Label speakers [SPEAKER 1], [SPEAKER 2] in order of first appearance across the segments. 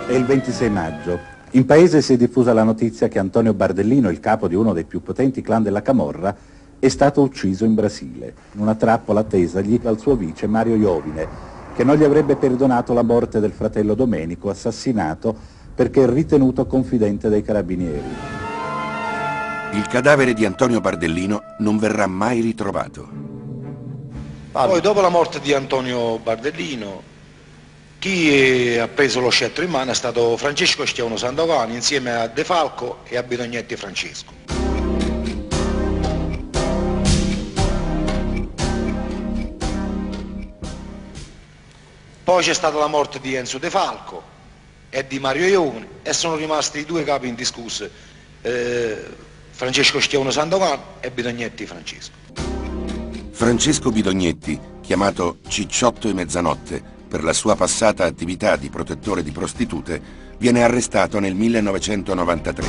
[SPEAKER 1] È il 26 maggio. In paese si è diffusa la notizia che Antonio Bardellino, il capo di uno dei più potenti clan della Camorra, è stato ucciso in Brasile, in una trappola tesagli dal suo vice Mario Iovine, che non gli avrebbe perdonato la morte del fratello Domenico, assassinato perché ritenuto confidente dei carabinieri.
[SPEAKER 2] Il cadavere di Antonio Bardellino non verrà mai ritrovato.
[SPEAKER 3] Poi dopo la morte di Antonio Bardellino, chi ha preso lo scettro in mano è stato Francesco Stiauno Sandokan insieme a De Falco e a Bidognetti Francesco. Poi c'è stata la morte di Enzo De Falco e di Mario Iovine e sono rimasti i due capi indiscussi, Francesco Stiauno Sandokan e Bidognetti Francesco.
[SPEAKER 2] Francesco Bidognetti, chiamato Cicciotto e Mezzanotte per la sua passata attività di protettore di prostitute, viene arrestato nel 1993.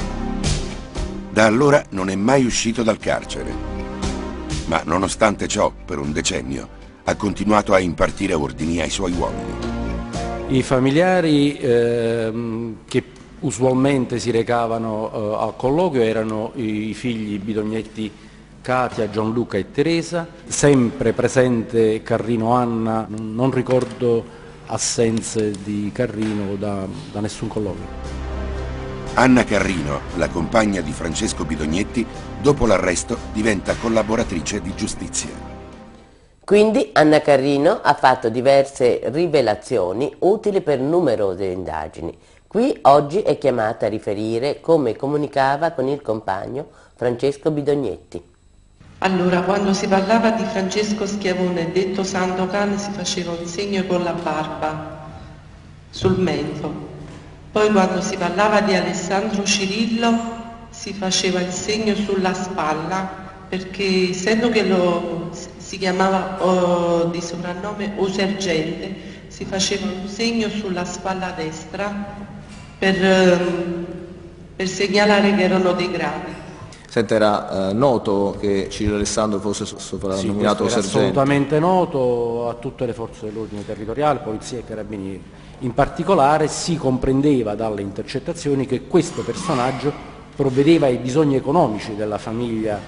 [SPEAKER 2] Da allora non è mai uscito dal carcere. Ma nonostante ciò, per un decennio, ha continuato a impartire ordini ai suoi uomini.
[SPEAKER 4] I familiari che usualmente si recavano al colloquio erano i figli Bidognetti Katia, Gianluca e Teresa, sempre presente Carrino Anna, non ricordo assenze di Carrino da nessun colloquio.
[SPEAKER 2] Anna Carrino, la compagna di Francesco Bidognetti, dopo l'arresto diventa collaboratrice di giustizia.
[SPEAKER 5] Quindi Anna Carrino ha fatto diverse rivelazioni utili per numerose indagini. Qui oggi è chiamata a riferire come comunicava con il compagno Francesco Bidognetti.
[SPEAKER 6] Allora, quando si parlava di Francesco Schiavone, detto Sandokan, si faceva un segno con la barba sul mento. Poi quando si parlava di Alessandro Cirillo si faceva il segno sulla spalla, perché essendo che si chiamava di soprannome O Sergente, si faceva un segno sulla spalla destra per segnalare che erano dei gradi.
[SPEAKER 7] Senta, era noto che Cirillo Alessandro fosse soprannominato
[SPEAKER 4] Sì,
[SPEAKER 7] sergente?
[SPEAKER 4] Assolutamente noto a tutte le forze dell'ordine territoriale, polizia e carabinieri. In particolare si comprendeva dalle intercettazioni che questo personaggio provvedeva ai bisogni economici della famiglia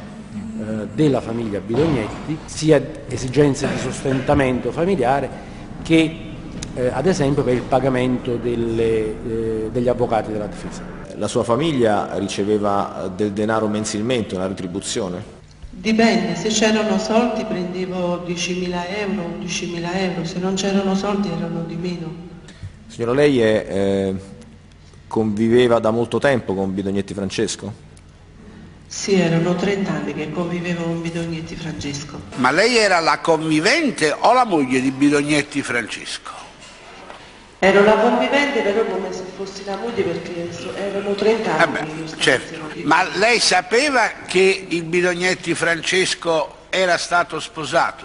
[SPEAKER 4] Bidognetti, sia esigenze di sostentamento familiare che ad esempio per il pagamento degli avvocati della difesa.
[SPEAKER 7] La sua famiglia riceveva del denaro mensilmente, una retribuzione?
[SPEAKER 6] Dipende, se c'erano soldi prendevo 10.000 euro, 11.000 euro, se non c'erano soldi erano di meno.
[SPEAKER 7] Signora, lei conviveva da molto tempo con Bidognetti Francesco?
[SPEAKER 6] Sì, erano 30 anni che convivevo con Bidognetti Francesco.
[SPEAKER 8] Ma lei era la convivente o la moglie di Bidognetti Francesco?
[SPEAKER 6] Ero la convivente, però come se fossi la moglie, perché erano 30 anni.
[SPEAKER 8] Certo, ma lei sapeva che il Bidognetti Francesco era stato sposato?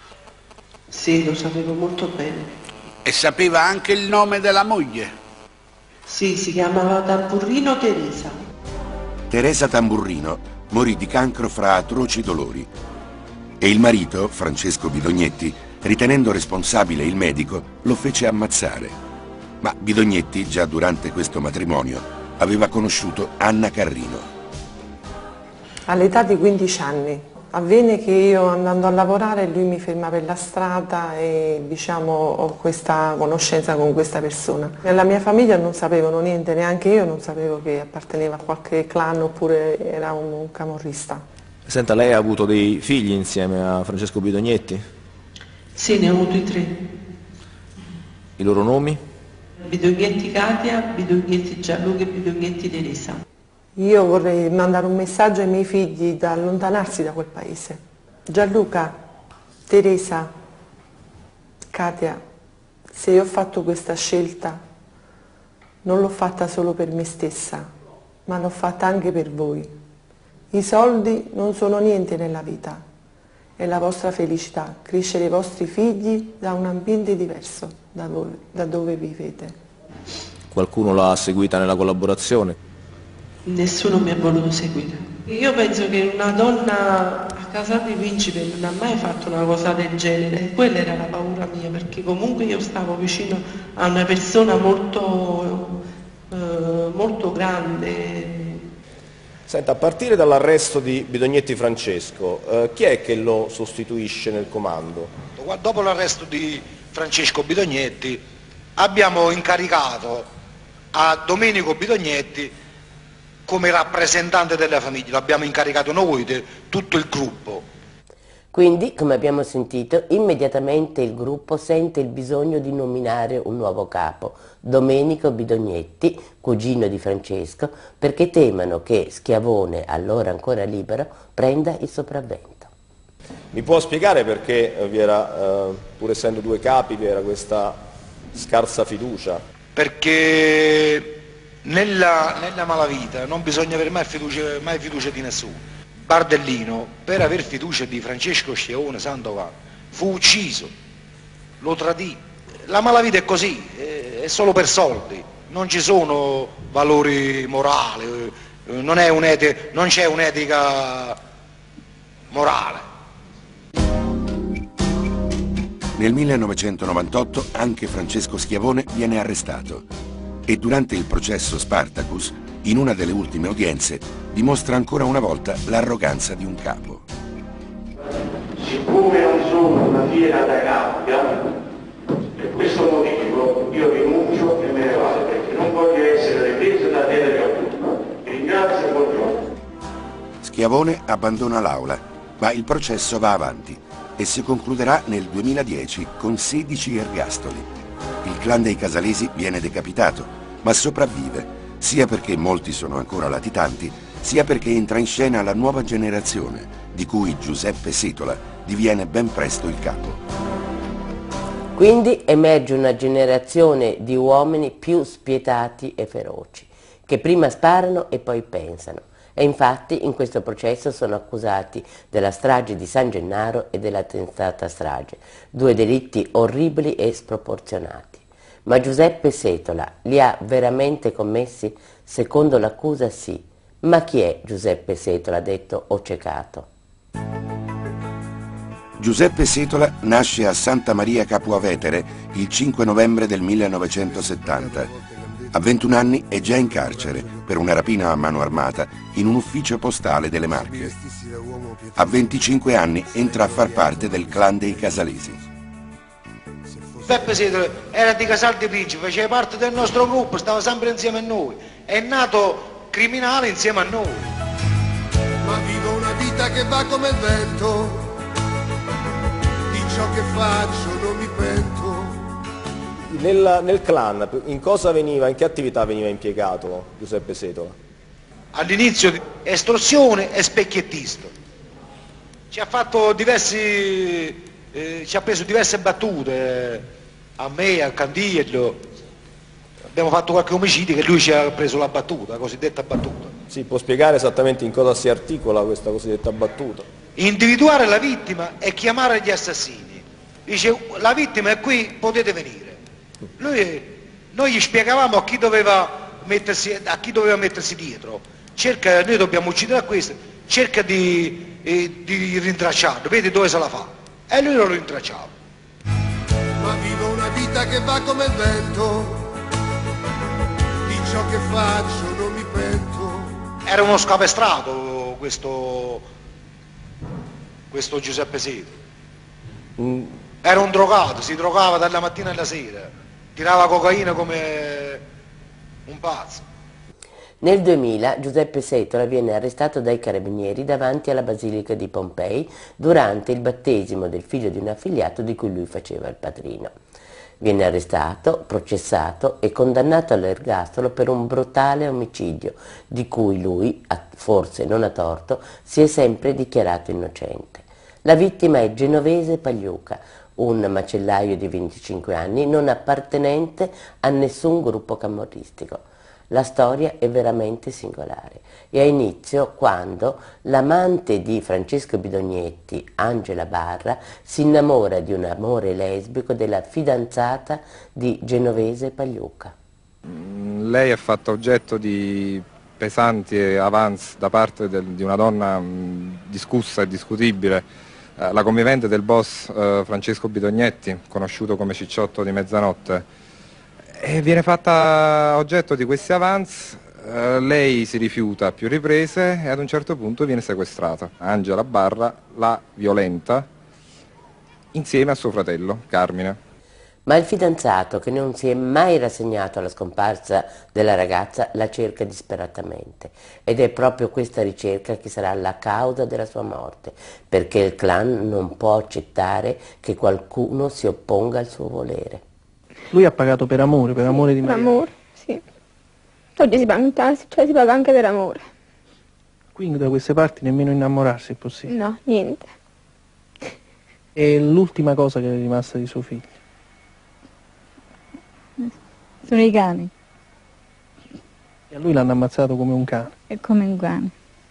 [SPEAKER 6] Sì, lo sapevo molto bene.
[SPEAKER 8] E sapeva anche il nome della moglie?
[SPEAKER 6] Sì, si chiamava Tamburrino Teresa.
[SPEAKER 2] Teresa Tamburrino morì di cancro fra atroci dolori e il marito, Francesco Bidognetti, ritenendo responsabile il medico, lo fece ammazzare. Ma Bidognetti, già durante questo matrimonio, aveva conosciuto Anna Carrino.
[SPEAKER 9] All'età di 15 anni avvenne che io, andando a lavorare, lui mi ferma per la strada e ho questa conoscenza con questa persona. Nella mia famiglia non sapevano niente, neanche io non sapevo che apparteneva a qualche clan oppure era un camorrista.
[SPEAKER 7] Senta, lei ha avuto dei figli insieme a Francesco Bidognetti?
[SPEAKER 6] Sì, ne ho avuti 3.
[SPEAKER 7] I loro nomi?
[SPEAKER 6] Bidognetti Katia, Bidognetti Gianluca e Bidognetti Teresa.
[SPEAKER 9] Io vorrei mandare un messaggio ai miei figli da allontanarsi da quel paese. Gianluca, Teresa, Katia, se io ho fatto questa scelta non l'ho fatta solo per me stessa, ma l'ho fatta anche per voi. I soldi non sono niente nella vita. È la vostra felicità, crescere i vostri figli da un ambiente diverso da dove vivete.
[SPEAKER 7] Qualcuno l'ha seguita nella collaborazione?
[SPEAKER 6] Nessuno mi ha voluto seguire. Io penso che una donna a casa di principe non ha mai fatto una cosa del genere, quella era la paura mia, perché comunque io stavo vicino a una persona molto molto grande.
[SPEAKER 7] Senta, a partire dall'arresto di Bidognetti Francesco, chi è che lo sostituisce nel comando?
[SPEAKER 3] Dopo l'arresto di Francesco Bidognetti abbiamo incaricato a Domenico Bidognetti come rappresentante della famiglia, l'abbiamo incaricato noi, tutto il gruppo.
[SPEAKER 5] Quindi, come abbiamo sentito, immediatamente il gruppo sente il bisogno di nominare un nuovo capo, Domenico Bidognetti, cugino di Francesco, perché temono che Schiavone, allora ancora libero, prenda il sopravvento.
[SPEAKER 7] Mi può spiegare perché vi era, pur essendo due capi, vi era questa scarsa fiducia?
[SPEAKER 3] Perché nella malavita non bisogna avere mai fiducia di nessuno. Bardellino, per aver fiducia di Francesco Schiavone Sandokan, fu ucciso, lo tradì. La malavita è così, è solo per soldi, non ci sono valori morali, non c'è un'etica morale.
[SPEAKER 2] Nel 1998 anche Francesco Schiavone viene arrestato e durante il processo Spartacus, in una delle ultime udienze, dimostra ancora una volta l'arroganza di un capo.
[SPEAKER 10] Siccome non sono una fiera da gabbia, per questo motivo io rinuncio e me ne vado, perché non voglio essere ripreso da te e da tutti. Ringrazio e buongiorno.
[SPEAKER 2] Schiavone abbandona l'aula, ma il processo va avanti e si concluderà nel 2010 con 16 ergastoli. Il clan dei Casalesi viene decapitato, ma sopravvive, sia perché molti sono ancora latitanti, sia perché entra in scena la nuova generazione, di cui Giuseppe Setola diviene ben presto il capo.
[SPEAKER 5] Quindi emerge una generazione di uomini più spietati e feroci, che prima sparano e poi pensano. E infatti in questo processo sono accusati della strage di San Gennaro e della tentata strage, due delitti orribili e sproporzionati. Ma Giuseppe Setola li ha veramente commessi? Secondo l'accusa sì. Ma chi è Giuseppe Setola, detto Ocecato?
[SPEAKER 2] Giuseppe Setola nasce a Santa Maria Capua Vetere il 5 novembre del 1970. A 21 anni è già in carcere per una rapina a mano armata in un ufficio postale delle Marche. A 25 anni entra a far parte del clan dei Casalesi.
[SPEAKER 3] Giuseppe Setola era di Casal di Principe, faceva parte del nostro gruppo, stava sempre insieme a noi, è nato criminale insieme a noi.
[SPEAKER 11] Ma vivo una vita che va come il vento, di ciò che faccio non mi pento.
[SPEAKER 7] Nel clan, in che attività veniva impiegato Giuseppe Setola?
[SPEAKER 3] All'inizio estorsione e specchiettista. Ci ha preso diverse battute, a me, a Candiello. Abbiamo fatto qualche omicidio che lui ci ha preso la battuta, la cosiddetta battuta.
[SPEAKER 7] Sì, può spiegare esattamente in cosa si articola questa cosiddetta battuta?
[SPEAKER 3] Individuare la vittima e chiamare gli assassini. Dice, la vittima è qui, potete venire. Noi gli spiegavamo a chi doveva mettersi dietro. Noi dobbiamo uccidere a questo, cerca di rintracciarlo, vedi dove se la fa. E lui lo rintracciava.
[SPEAKER 11] Ma vivo una vita che va come il vento, di ciò che faccio non mi pento.
[SPEAKER 3] Era uno scapestrato questo Giuseppe Setola. Era un drogato, si drogava dalla mattina alla sera, tirava cocaina come un pazzo.
[SPEAKER 5] Nel 2000 Giuseppe Setola viene arrestato dai carabinieri davanti alla Basilica di Pompei durante il battesimo del figlio di un affiliato di cui lui faceva il padrino. Viene arrestato, processato e condannato all'ergastolo per un brutale omicidio di cui lui, forse non a torto, si è sempre dichiarato innocente. La vittima è Genovese Pagliuca, un macellaio di 25 anni non appartenente a nessun gruppo camorristico. La storia è veramente singolare e ha inizio quando l'amante di Francesco Bidognetti, Angela Barra, si innamora di un amore lesbico della fidanzata di Genovese Pagliuca.
[SPEAKER 12] Lei è fatta oggetto di pesanti avance da parte di una donna discussa e discutibile, la convivente del boss Francesco Bidognetti, conosciuto come Cicciotto di Mezzanotte. E viene fatta oggetto di questi avance, lei si rifiuta a più riprese e ad un certo punto viene sequestrata. Angela Barra la violenta insieme a suo fratello, Carmine.
[SPEAKER 5] Ma il fidanzato, che non si è mai rassegnato alla scomparsa della ragazza, la cerca disperatamente. Ed è proprio questa ricerca che sarà la causa della sua morte, perché il clan non può accettare che qualcuno si opponga al suo volere.
[SPEAKER 13] Lui ha pagato per amore di Maria.
[SPEAKER 14] Per amore, sì. Oggi si paga in tassi, cioè si paga anche per amore.
[SPEAKER 13] Quindi da queste parti nemmeno innamorarsi è possibile?
[SPEAKER 14] No, niente.
[SPEAKER 13] E l'ultima cosa che è rimasta di suo figlio?
[SPEAKER 14] Sono i cani.
[SPEAKER 13] E a lui l'hanno ammazzato come un cane?
[SPEAKER 14] È come un cane.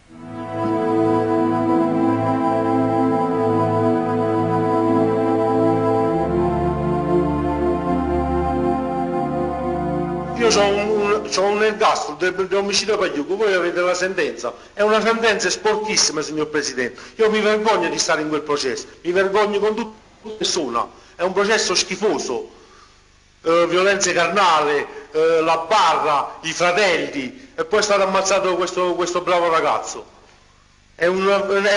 [SPEAKER 3] Io ho un ergastolo di omicidio pagliuco, voi avete la sentenza, è una sentenza sporchissima, signor Presidente. Io mi vergogno di stare in quel processo, mi vergogno con tutta persona, è un processo schifoso. Violenze carnali, la Barra, i fratelli, e poi è stato ammazzato questo bravo ragazzo. È una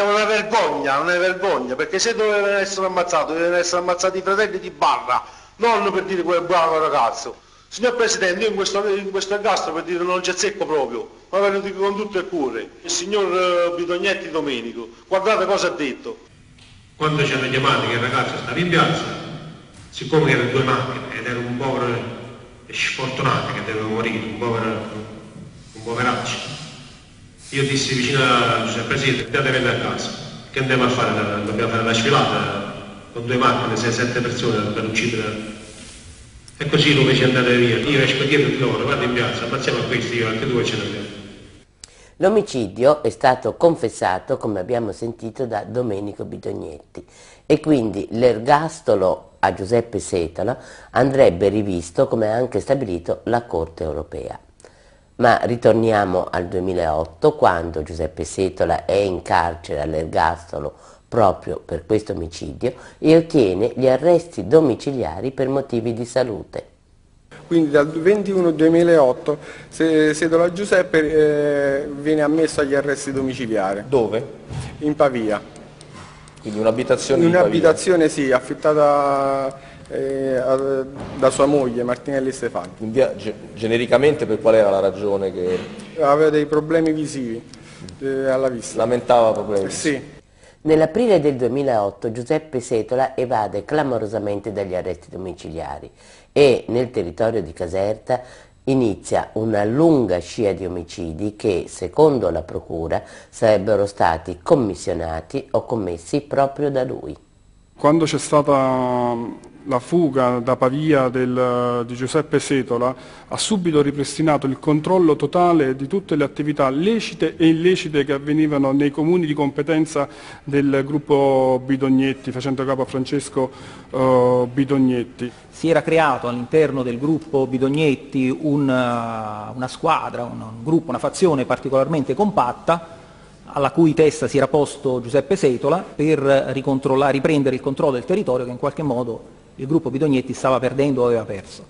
[SPEAKER 3] vergogna, perché se dovevano essere ammazzati i fratelli di Barra, non per dire quel bravo ragazzo. Signor Presidente, io in questo ergastolo, per dire, non c'è secco proprio, ma ve lo dico con tutto il cuore. Il signor Bidognetti Domenico, guardate cosa ha detto.
[SPEAKER 10] Quando ci hanno chiamato che il ragazzo stava in piazza, siccome erano due macchine ed era un povero sfortunato che doveva morire, un poveraccio, io dissi vicino a Giuseppe Presidente, andatevene a casa, che andiamo a fare? Dobbiamo fare la sfilata con due macchine, 6-7 persone per uccidere. E così lo fece andare via. Io esco dietro di loro, vado in piazza, ammazziamo a questi, io anche due ce ne abbiamo.
[SPEAKER 5] L'omicidio è stato confessato, come abbiamo sentito, da Domenico Bidognetti e quindi l'ergastolo a Giuseppe Setola andrebbe rivisto, come ha anche stabilito la Corte europea. Ma ritorniamo al 2008, quando Giuseppe Setola è in carcere all'ergastolo proprio per questo omicidio e ottiene gli arresti domiciliari per motivi di salute.
[SPEAKER 15] Quindi dal 21-2008 Setola Giuseppe viene ammesso agli arresti domiciliari.
[SPEAKER 7] Dove?
[SPEAKER 15] In Pavia.
[SPEAKER 7] Quindi un'abitazione
[SPEAKER 15] in
[SPEAKER 7] di Pavia?
[SPEAKER 15] Un'abitazione, sì, affittata da sua moglie Martinelli Stefani.
[SPEAKER 7] Quindi, genericamente, per qual era la ragione che...
[SPEAKER 15] Aveva dei problemi visivi alla vista.
[SPEAKER 7] Lamentava problemi?
[SPEAKER 15] Sì.
[SPEAKER 5] Nell'aprile del 2008 Giuseppe Setola evade clamorosamente dagli arresti domiciliari e nel territorio di Caserta inizia una lunga scia di omicidi che, secondo la procura, sarebbero stati commissionati o commessi proprio da lui.
[SPEAKER 16] Quando c'è stata la fuga da Pavia di Giuseppe Setola, ha subito ripristinato il controllo totale di tutte le attività lecite e illecite che avvenivano nei comuni di competenza del gruppo Bidognetti, facendo capo a Francesco Bidognetti.
[SPEAKER 17] Si era creato all'interno del gruppo Bidognetti una squadra, un gruppo, una fazione particolarmente compatta, alla cui testa si era posto Giuseppe Setola per riprendere il controllo del territorio che in qualche modo il gruppo Bidognetti stava perdendo o aveva perso.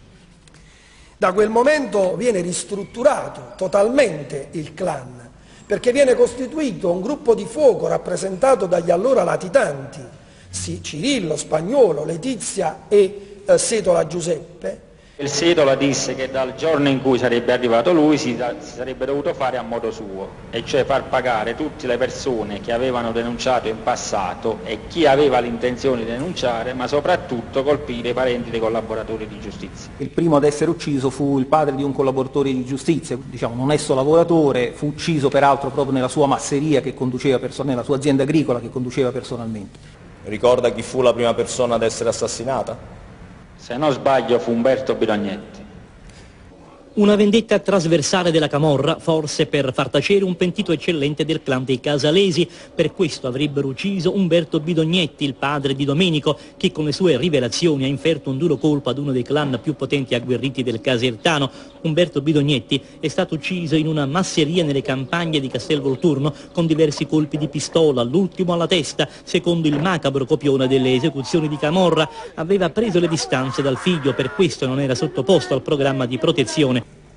[SPEAKER 18] Da quel momento viene ristrutturato totalmente il clan, perché viene costituito un gruppo di fuoco rappresentato dagli allora latitanti, Cirillo, Spagnuolo, Letizia e Setola Giuseppe.
[SPEAKER 19] Il Setola disse che dal giorno in cui sarebbe arrivato lui si sarebbe dovuto fare a modo suo, e cioè far pagare tutte le persone che avevano denunciato in passato e chi aveva l'intenzione di denunciare, ma soprattutto colpire i parenti dei collaboratori di giustizia.
[SPEAKER 17] Il primo ad essere ucciso fu il padre di un collaboratore di giustizia, diciamo un onesto lavoratore, fu ucciso peraltro proprio nella sua masseria che conduceva nella sua azienda agricola che conduceva personalmente.
[SPEAKER 7] Ricorda chi fu la prima persona ad essere assassinata?
[SPEAKER 19] Se non sbaglio fu Umberto Bidognetti.
[SPEAKER 20] Una vendetta trasversale della camorra, forse per far tacere un pentito eccellente del clan dei Casalesi. Per questo avrebbero ucciso Umberto Bidognetti, il padre di Domenico, che con le sue rivelazioni ha inferto un duro colpo ad uno dei clan più potenti e agguerriti del Casertano. Umberto Bidognetti è stato ucciso in una masseria nelle campagne di Castelvolturno con diversi colpi di pistola, l'ultimo alla testa. Secondo il macabro copione delle esecuzioni di camorra, aveva preso le distanze dal figlio, per questo non era sottoposto al programma di protezione.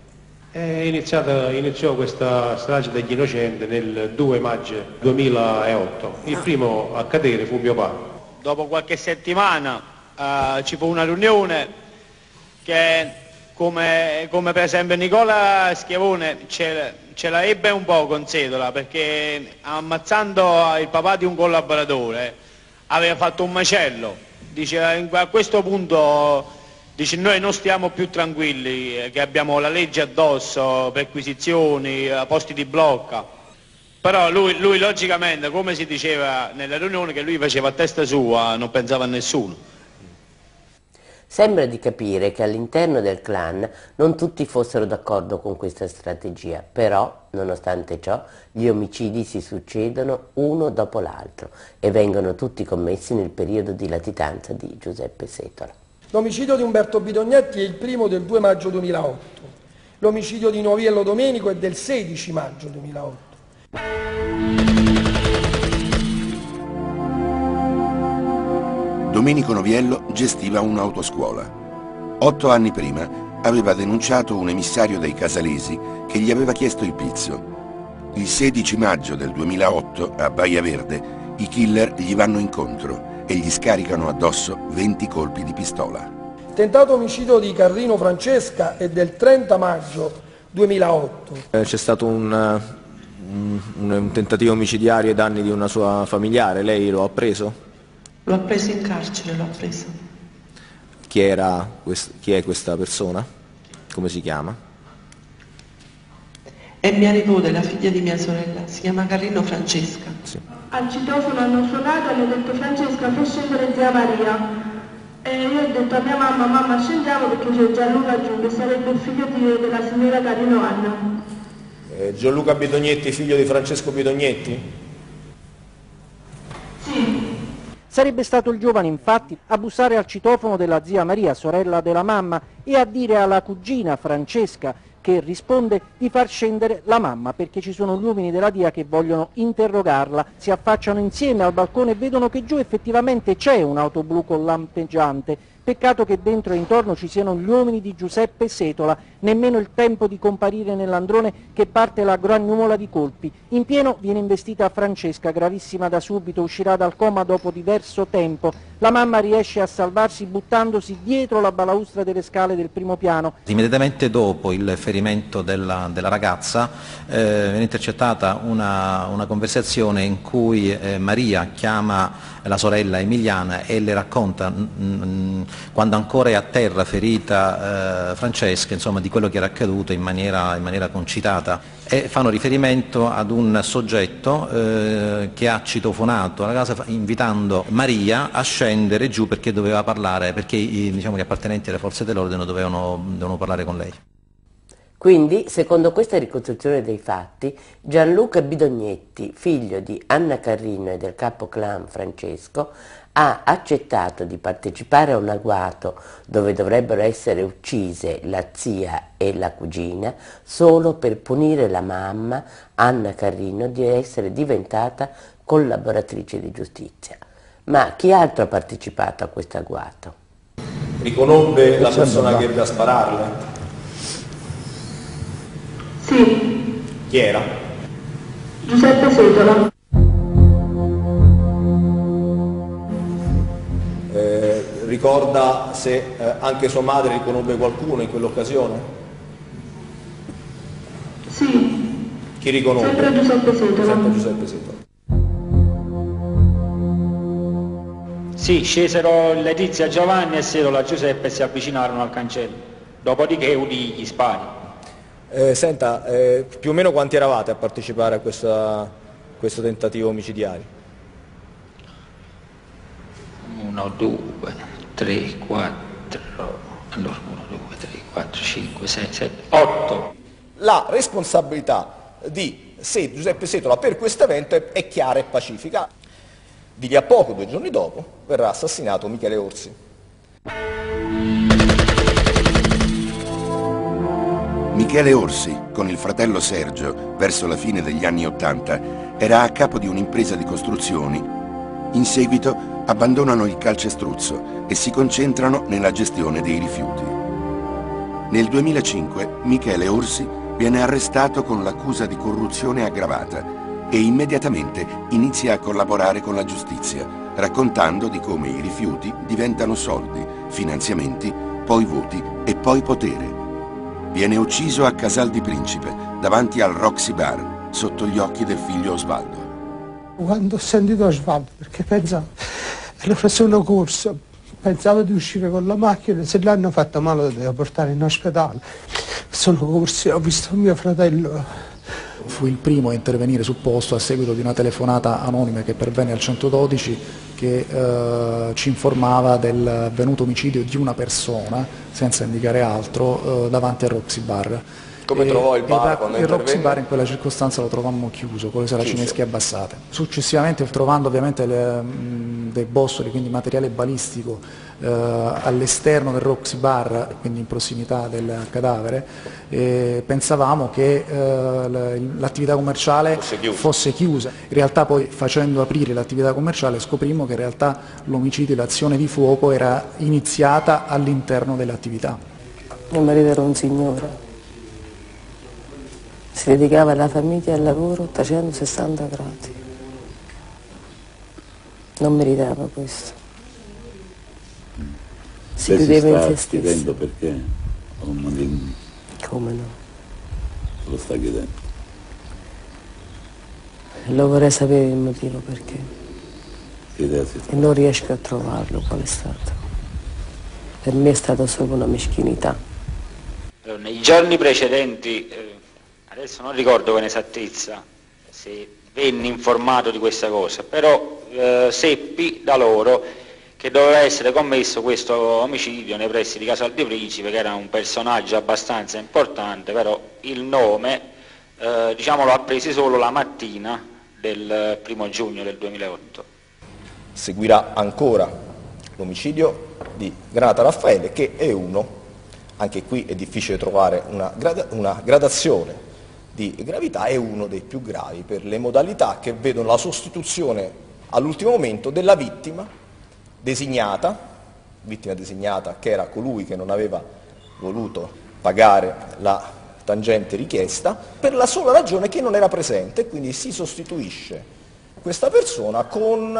[SPEAKER 10] Iniziò questa strage degli innocenti nel 2 maggio 2008. Il primo a cadere fu mio padre.
[SPEAKER 19] Dopo qualche settimana ci fu una riunione che, come per esempio Nicola Schiavone, ce la ebbe un po' con Setola, perché ammazzando il papà di un collaboratore aveva fatto un macello. Dice, a questo punto... Dice, noi non stiamo più tranquilli, che abbiamo la legge addosso, perquisizioni, posti di blocca. Però lui logicamente, come si diceva nella riunione, che lui faceva a testa sua, non pensava a nessuno.
[SPEAKER 5] Sembra di capire che all'interno del clan non tutti fossero d'accordo con questa strategia, però, nonostante ciò, gli omicidi si succedono uno dopo l'altro e vengono tutti commessi nel periodo di latitanza di Giuseppe Setola.
[SPEAKER 18] L'omicidio di Umberto Bidognetti è il primo del 2 maggio 2008. L'omicidio di Noviello Domenico è del 16 maggio 2008.
[SPEAKER 2] Domenico Noviello gestiva un'autoscuola. 8 anni prima aveva denunciato un emissario dei Casalesi che gli aveva chiesto il pizzo. Il 16 maggio del 2008 a Baia Verde i killer gli vanno incontro e gli scaricano addosso 20 colpi di pistola.
[SPEAKER 18] Tentato omicidio di Carrino Francesca è del 30 maggio 2008.
[SPEAKER 7] C'è stato un tentativo omicidiario ai danni di una sua familiare, lei lo ha preso?
[SPEAKER 6] L'ho preso in carcere, l'ho preso.
[SPEAKER 7] Chi è questa persona? Come si chiama?
[SPEAKER 6] È mia nipote, la figlia di mia sorella, si chiama Carrino Francesca.
[SPEAKER 7] Sì.
[SPEAKER 14] Al citofono hanno suonato e hanno detto Francesca fai scendere zia Maria. E io ho detto a mia mamma, mamma scendiamo perché c'è Gianluca giù, che sarebbe il figlio della signora Carino Anna.
[SPEAKER 7] Gianluca Bidognetti, figlio di Francesco Bidognetti?
[SPEAKER 14] Sì.
[SPEAKER 13] Sarebbe stato il giovane, infatti, a bussare al citofono della zia Maria, sorella della mamma, e a dire alla cugina Francesca, che risponde, di far scendere la mamma perché ci sono gli uomini della DIA che vogliono interrogarla. Si affacciano insieme al balcone e vedono che giù effettivamente c'è un'auto blu con lampeggiante. Peccato che dentro e intorno ci siano gli uomini di Giuseppe Setola, nemmeno il tempo di comparire nell'androne che parte la grannuola di colpi. In pieno viene investita Francesca, gravissima da subito, uscirà dal coma dopo diverso tempo. La mamma riesce a salvarsi buttandosi dietro la balaustra delle scale del primo piano.
[SPEAKER 21] Immediatamente dopo il ferimento della ragazza viene intercettata una conversazione in cui Maria chiama la sorella Emiliana e le racconta, quando ancora è a terra ferita Francesca, insomma, di quello che era accaduto in maniera concitata, e fanno riferimento ad un soggetto che ha citofonato la casa invitando Maria a scendere giù perché doveva parlare, perché diciamo, gli appartenenti alle forze dell'ordine dovevano parlare con lei.
[SPEAKER 5] Quindi, secondo questa ricostruzione dei fatti, Gianluca Bidognetti, figlio di Anna Carrino e del capo clan Francesco, ha accettato di partecipare a un agguato dove dovrebbero essere uccise la zia e la cugina solo per punire la mamma, Anna Carrino, di essere diventata collaboratrice di giustizia. Ma chi altro ha partecipato a questo agguato?
[SPEAKER 7] Riconobbe la persona che ebbe a spararle?
[SPEAKER 14] Sì.
[SPEAKER 7] Chi era?
[SPEAKER 14] Giuseppe Setola.
[SPEAKER 7] Ricorda se anche sua madre riconobbe qualcuno in quell'occasione?
[SPEAKER 14] Sì.
[SPEAKER 7] Chi riconobbe?
[SPEAKER 14] Sempre Giuseppe Setola.
[SPEAKER 7] Sempre Giuseppe Setola.
[SPEAKER 19] Sì, scesero Letizia, Giovanni e Setola Giuseppe e si avvicinarono al cancello. Dopodiché udì gli spari.
[SPEAKER 7] Senta, più o meno quanti eravate a partecipare a questo tentativo omicidiario?
[SPEAKER 19] 1, 2, 3, 4, allora 1, 2, 3, 4, 5, 6, 7, 8.
[SPEAKER 7] La responsabilità di Giuseppe Setola per questo evento è chiara e pacifica. Di lì a poco, 2 giorni dopo, verrà assassinato Michele Orsi.
[SPEAKER 2] Michele Orsi, con il fratello Sergio, verso la fine degli anni '80, era a capo di un'impresa di costruzioni. In seguito abbandonano il calcestruzzo e si concentrano nella gestione dei rifiuti. Nel 2005 Michele Orsi viene arrestato con l'accusa di corruzione aggravata e immediatamente inizia a collaborare con la giustizia, raccontando di come i rifiuti diventano soldi, finanziamenti, poi voti e poi potere. Viene ucciso a Casal di Principe, davanti al Roxy Bar, sotto gli occhi del figlio Osvaldo.
[SPEAKER 1] Quando ho sentito Osvaldo, perché pensavo, lo facevano corso, pensavo di uscire con la macchina, se l'hanno fatto male lo devo portare in ospedale. Sono corsi, ho visto mio fratello.
[SPEAKER 22] Fu il primo a intervenire sul posto a seguito di una telefonata anonima che pervenne al 112 che ci informava del avvenuto omicidio di una persona, senza indicare altro, davanti al Roxy Bar.
[SPEAKER 7] Come trovò il bar quando
[SPEAKER 22] il Roxy
[SPEAKER 7] intervenne?
[SPEAKER 22] Bar in quella circostanza lo trovammo chiuso, con le saracinesche abbassate. Successivamente, trovando ovviamente dei bossoli, quindi materiale balistico, all'esterno del Roxy Bar, quindi in prossimità del cadavere, pensavamo che l'attività commerciale fosse chiusa. In realtà poi, facendo aprire l'attività commerciale, scoprimmo che in realtà l'omicidio e l'azione di fuoco era iniziata all'interno dell'attività.
[SPEAKER 23] Mio marito era un signore, si dedicava alla famiglia e al lavoro 360 gradi. Non meritava questo. Si chiudeva in se stesso.
[SPEAKER 24] Chiedendo perché?
[SPEAKER 23] Come no?
[SPEAKER 24] Lo sta chiedendo.
[SPEAKER 23] Lo vorrei sapere il motivo perché.
[SPEAKER 24] Che idea si fa?
[SPEAKER 23] E non riesco a trovarlo qual è stato. Per me è stata solo una meschinità.
[SPEAKER 19] Nei giorni precedenti, adesso non ricordo con esattezza se venni informato di questa cosa, però seppi da loro che doveva essere commesso questo omicidio nei pressi di Casal di Principe, che era un personaggio abbastanza importante, però il nome diciamo l'ho appreso solo la mattina del 1° giugno del 2008.
[SPEAKER 7] Seguirà ancora l'omicidio di Granata Raffaele, che è uno, anche qui è difficile trovare una gradazione di gravità, è uno dei più gravi per le modalità che vedono la sostituzione all'ultimo momento della vittima designata che era colui che non aveva voluto pagare la tangente richiesta, per la sola ragione che non era presente, quindi si sostituisce questa persona con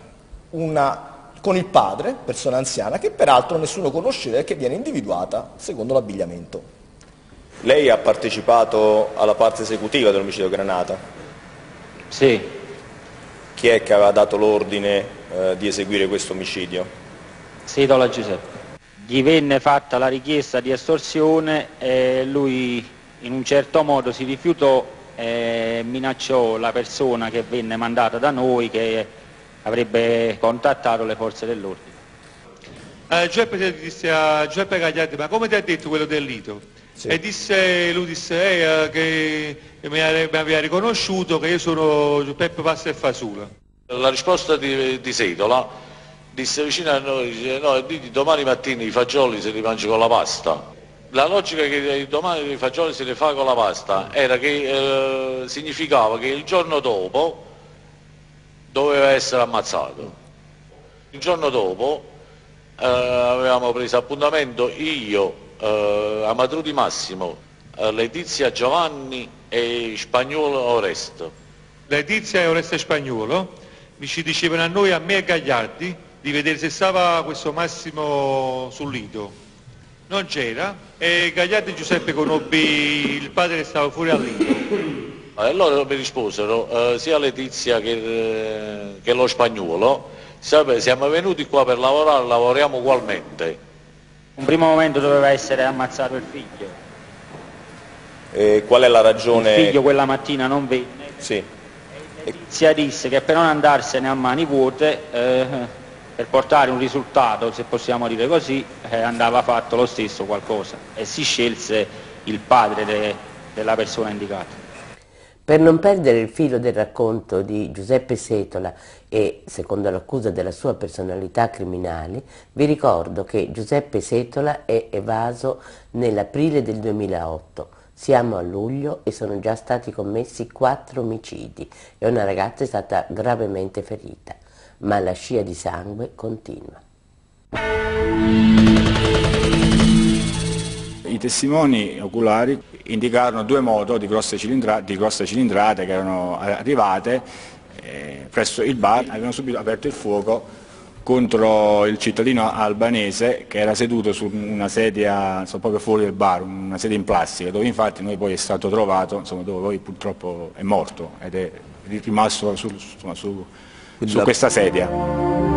[SPEAKER 7] il padre, persona anziana, che peraltro nessuno conosceva e che viene individuata secondo l'abbigliamento. Lei ha partecipato alla parte esecutiva dell'omicidio Granata?
[SPEAKER 19] Sì.
[SPEAKER 7] Chi è che aveva dato l'ordine di eseguire questo omicidio?
[SPEAKER 19] Setola Giuseppe. Gli venne fatta la richiesta di estorsione e lui in un certo modo si rifiutò e minacciò la persona che venne mandata da noi, che avrebbe contattato le forze dell'ordine.
[SPEAKER 10] Giuseppe disse a Giuseppe Gagliardi: ma come ti ha detto quello del Lido? Sì. E lui disse che mi aveva riconosciuto, che io sono Peppe Pasta e Fasula.
[SPEAKER 25] La risposta di Setola disse vicino a noi, dice, no, domani mattina i fagioli se li mangi con la pasta. La logica che domani i fagioli se li fa con la pasta era che significava che il giorno dopo doveva essere ammazzato. Il giorno dopo avevamo preso appuntamento io, Amadou Di Massimo, Letizia Giovanni e Spagnuolo Oresto.
[SPEAKER 10] Letizia e Oresto Spagnuolo ci dicevano a noi, a me e Gagliardi, di vedere se stava questo Massimo sul Lido. Non c'era e Gagliardi e Giuseppe conobbi il padre che stava fuori al Lido.
[SPEAKER 25] E loro mi risposero, sia Letizia che lo Spagnuolo: siamo venuti qua per lavorare, lavoriamo ugualmente.
[SPEAKER 19] Un primo momento doveva essere ammazzato il figlio.
[SPEAKER 7] Qual è la ragione?
[SPEAKER 19] Il figlio quella mattina non venne.
[SPEAKER 7] Sì.
[SPEAKER 19] Letizia disse che per non andarsene a mani vuote per portare un risultato, se possiamo dire così, andava fatto lo stesso qualcosa e si scelse il padre della persona indicata.
[SPEAKER 5] Per non perdere il filo del racconto di Giuseppe Setola e, secondo l'accusa della sua personalità criminale, vi ricordo che Giuseppe Setola è evaso nell'aprile del 2008. Siamo a luglio e sono già stati commessi 4 omicidi e una ragazza è stata gravemente ferita, ma la scia di sangue continua.
[SPEAKER 4] I testimoni oculari indicarono 2 moto di grosse cilindrate che erano arrivate presso il bar, avevano subito aperto il fuoco contro il cittadino albanese che era seduto su una sedia proprio fuori del bar, una sedia in plastica, dove infatti noi poi è stato trovato, insomma, dove poi purtroppo è morto ed è rimasto su questa sedia.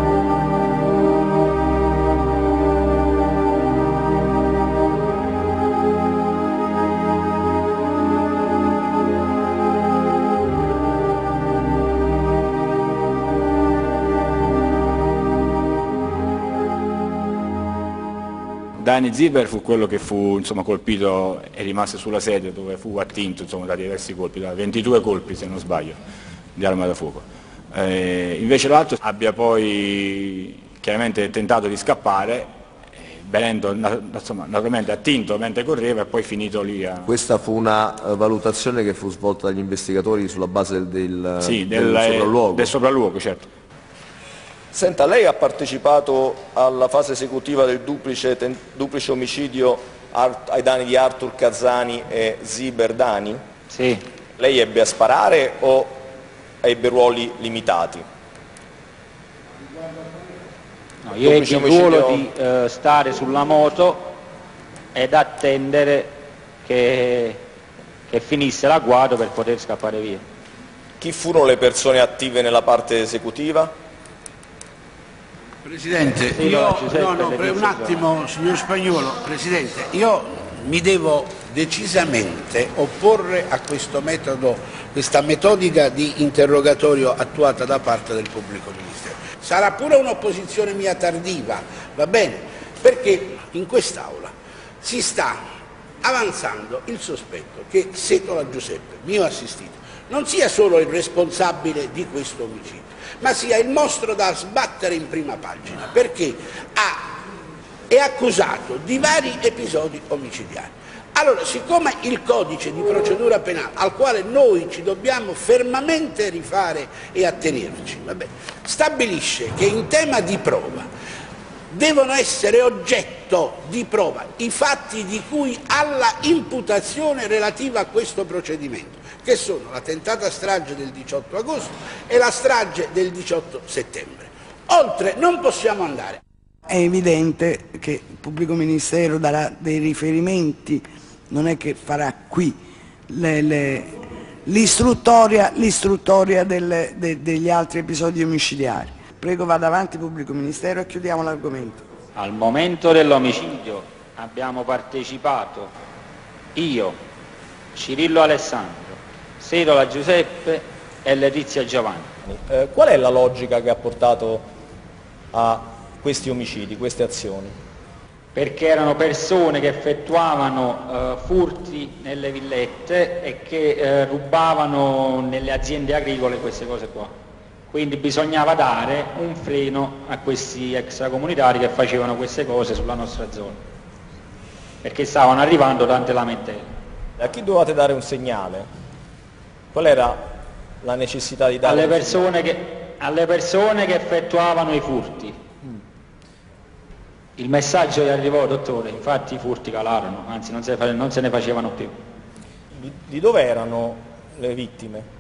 [SPEAKER 4] Dani Ziber fu quello che fu colpito e rimase sulla sedia dove fu attinto da diversi colpi, da 22 colpi se non sbaglio, di arma da fuoco. Invece l'altro abbia poi chiaramente tentato di scappare, venendo naturalmente attinto mentre correva e poi finito lì.
[SPEAKER 7] Questa fu una valutazione che fu svolta dagli investigatori sulla base del
[SPEAKER 4] sopralluogo? Del sopralluogo, certo.
[SPEAKER 7] Senta, lei ha partecipato alla fase esecutiva del duplice omicidio ai danni di Arthur Cazzani e Ziber Dani?
[SPEAKER 19] Sì.
[SPEAKER 7] Lei ebbe a sparare o ebbe ruoli limitati?
[SPEAKER 19] No, io ebbi il ruolo di stare sulla moto ed attendere che finisse l'agguato per poter scappare via.
[SPEAKER 7] Chi furono le persone attive nella parte esecutiva?
[SPEAKER 8] Presidente, per un attimo, signor Spagnolo, Presidente, io mi devo decisamente opporre a questo metodo, questa metodica di interrogatorio attuata da parte del pubblico ministero. Sarà pure un'opposizione mia tardiva, va bene? Perché in quest'Aula si sta avanzando il sospetto che Setola Giuseppe, mio assistito, non sia solo il responsabile di questo omicidio, ma sia il mostro da sbattere in prima pagina, perché è accusato di vari episodi omicidiari. Allora, siccome il codice di procedura penale, al quale noi ci dobbiamo fermamente rifare e attenerci, stabilisce che in tema di prova devono essere oggetto di prova i fatti di cui alla imputazione relativa a questo procedimento, che sono la tentata strage del 18 agosto e la strage del 18 settembre. Oltre non possiamo andare.
[SPEAKER 9] È evidente che il pubblico ministero darà dei riferimenti, non è che farà qui l'istruttoria degli altri episodi omicidiari. Prego, vada avanti pubblico ministero e chiudiamo l'argomento.
[SPEAKER 19] Al momento dell'omicidio abbiamo partecipato io, Cirillo Alessandro, Setola Giuseppe e Letizia Giovanni.
[SPEAKER 7] Qual è la logica che ha portato a questi omicidi, queste azioni?
[SPEAKER 19] Perché erano persone che effettuavano furti nelle villette e che rubavano nelle aziende agricole, queste cose qua. Quindi bisognava dare un freno a questi extracomunitari che facevano queste cose sulla nostra zona, perché stavano arrivando tante lamentele.
[SPEAKER 7] A chi dovevate dare un segnale? Qual era la necessità di dare
[SPEAKER 19] alle persone che effettuavano i furti. Il messaggio gli arrivò, dottore, infatti i furti calarono, anzi non se ne facevano più.
[SPEAKER 7] Di dove erano le vittime?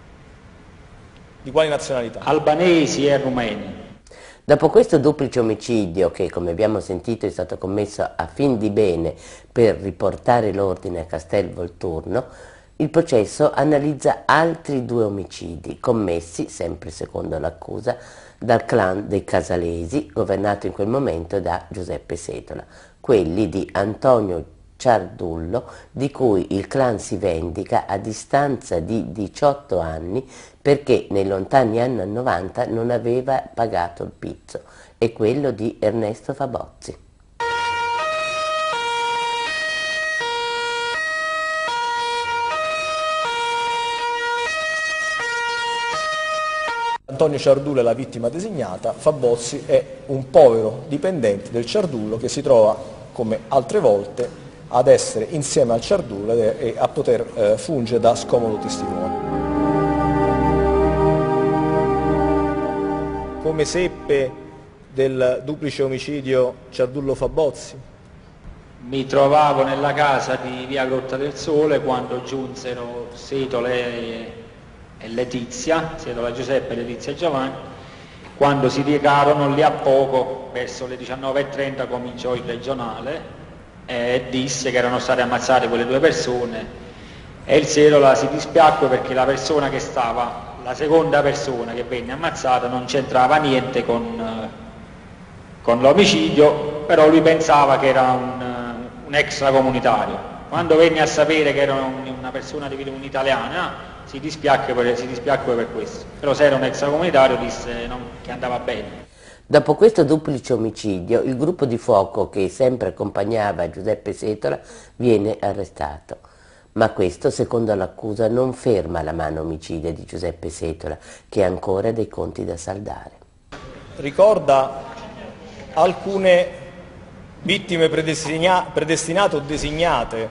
[SPEAKER 7] Di quali nazionalità?
[SPEAKER 19] Albanesi e rumeni.
[SPEAKER 5] Dopo questo duplice omicidio, che come abbiamo sentito è stato commesso a fin di bene per riportare l'ordine a Castel Volturno, il processo analizza altri 2 omicidi commessi, sempre secondo l'accusa, dal clan dei Casalesi, governato in quel momento da Giuseppe Setola, quelli di Antonio Ciardullo, di cui il clan si vendica a distanza di 18 anni perché nei lontani anni 90 non aveva pagato il pizzo, e quello di Ernesto Fabozzi.
[SPEAKER 7] Antonio Ciardullo è la vittima designata, Fabozzi è un povero dipendente del Ciardullo che si trova, come altre volte, ad essere insieme al Ciardullo e a poter fungere da scomodo testimone. Come seppe del duplice omicidio Ciardullo-Fabozzi?
[SPEAKER 19] Mi trovavo nella casa di via Grotta del Sole quando giunsero Setola e Letizia, Setola Giuseppe e Letizia Giovanni. Quando si recarono lì a poco, verso le 19:30, cominciò il regionale e disse che erano state ammazzate quelle due persone, e il Setola si dispiacque perché la persona che stava, la seconda persona che venne ammazzata, non c'entrava niente con l'omicidio, però lui pensava che era un extracomunitario. Quando venne a sapere che era una persona di un'italiana, si dispiacque per questo, però se era un extracomunitario disse che andava bene.
[SPEAKER 5] Dopo questo duplice omicidio, il gruppo di fuoco che sempre accompagnava Giuseppe Setola viene arrestato. Ma questo, secondo l'accusa, non ferma la mano omicida di Giuseppe Setola, che ha ancora dei conti da saldare.
[SPEAKER 7] Ricorda alcune vittime predestinate o designate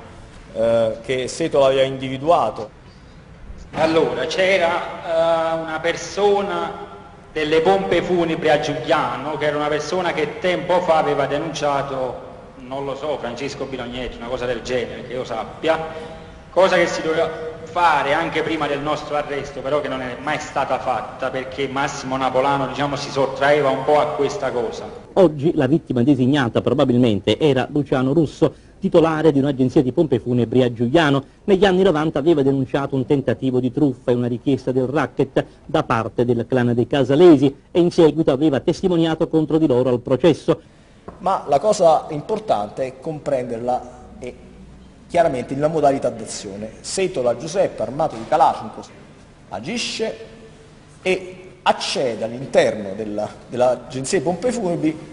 [SPEAKER 7] che Setola aveva individuato.
[SPEAKER 19] Allora, c'era una persona delle pompe funebri a Giuliano, che era una persona che tempo fa aveva denunciato, non lo so, Francesco Bidognetti, una cosa del genere, che io sappia, cosa che si doveva fare anche prima del nostro arresto, però che non è mai stata fatta perché Massimo Napolano, diciamo, si sottraeva un po' a questa cosa.
[SPEAKER 20] Oggi la vittima designata probabilmente era Luciano Russo, titolare di un'agenzia di pompe funebri a Giuliano. Negli anni 90 aveva denunciato un tentativo di truffa e una richiesta del racket da parte del clan dei Casalesi e in seguito aveva testimoniato contro di loro al processo.
[SPEAKER 7] Ma la cosa importante è comprenderla e chiaramente la modalità d'azione. Setola Giuseppe, armato di Kalashnikov, agisce e accede all'interno dell'agenzia di pompe funebri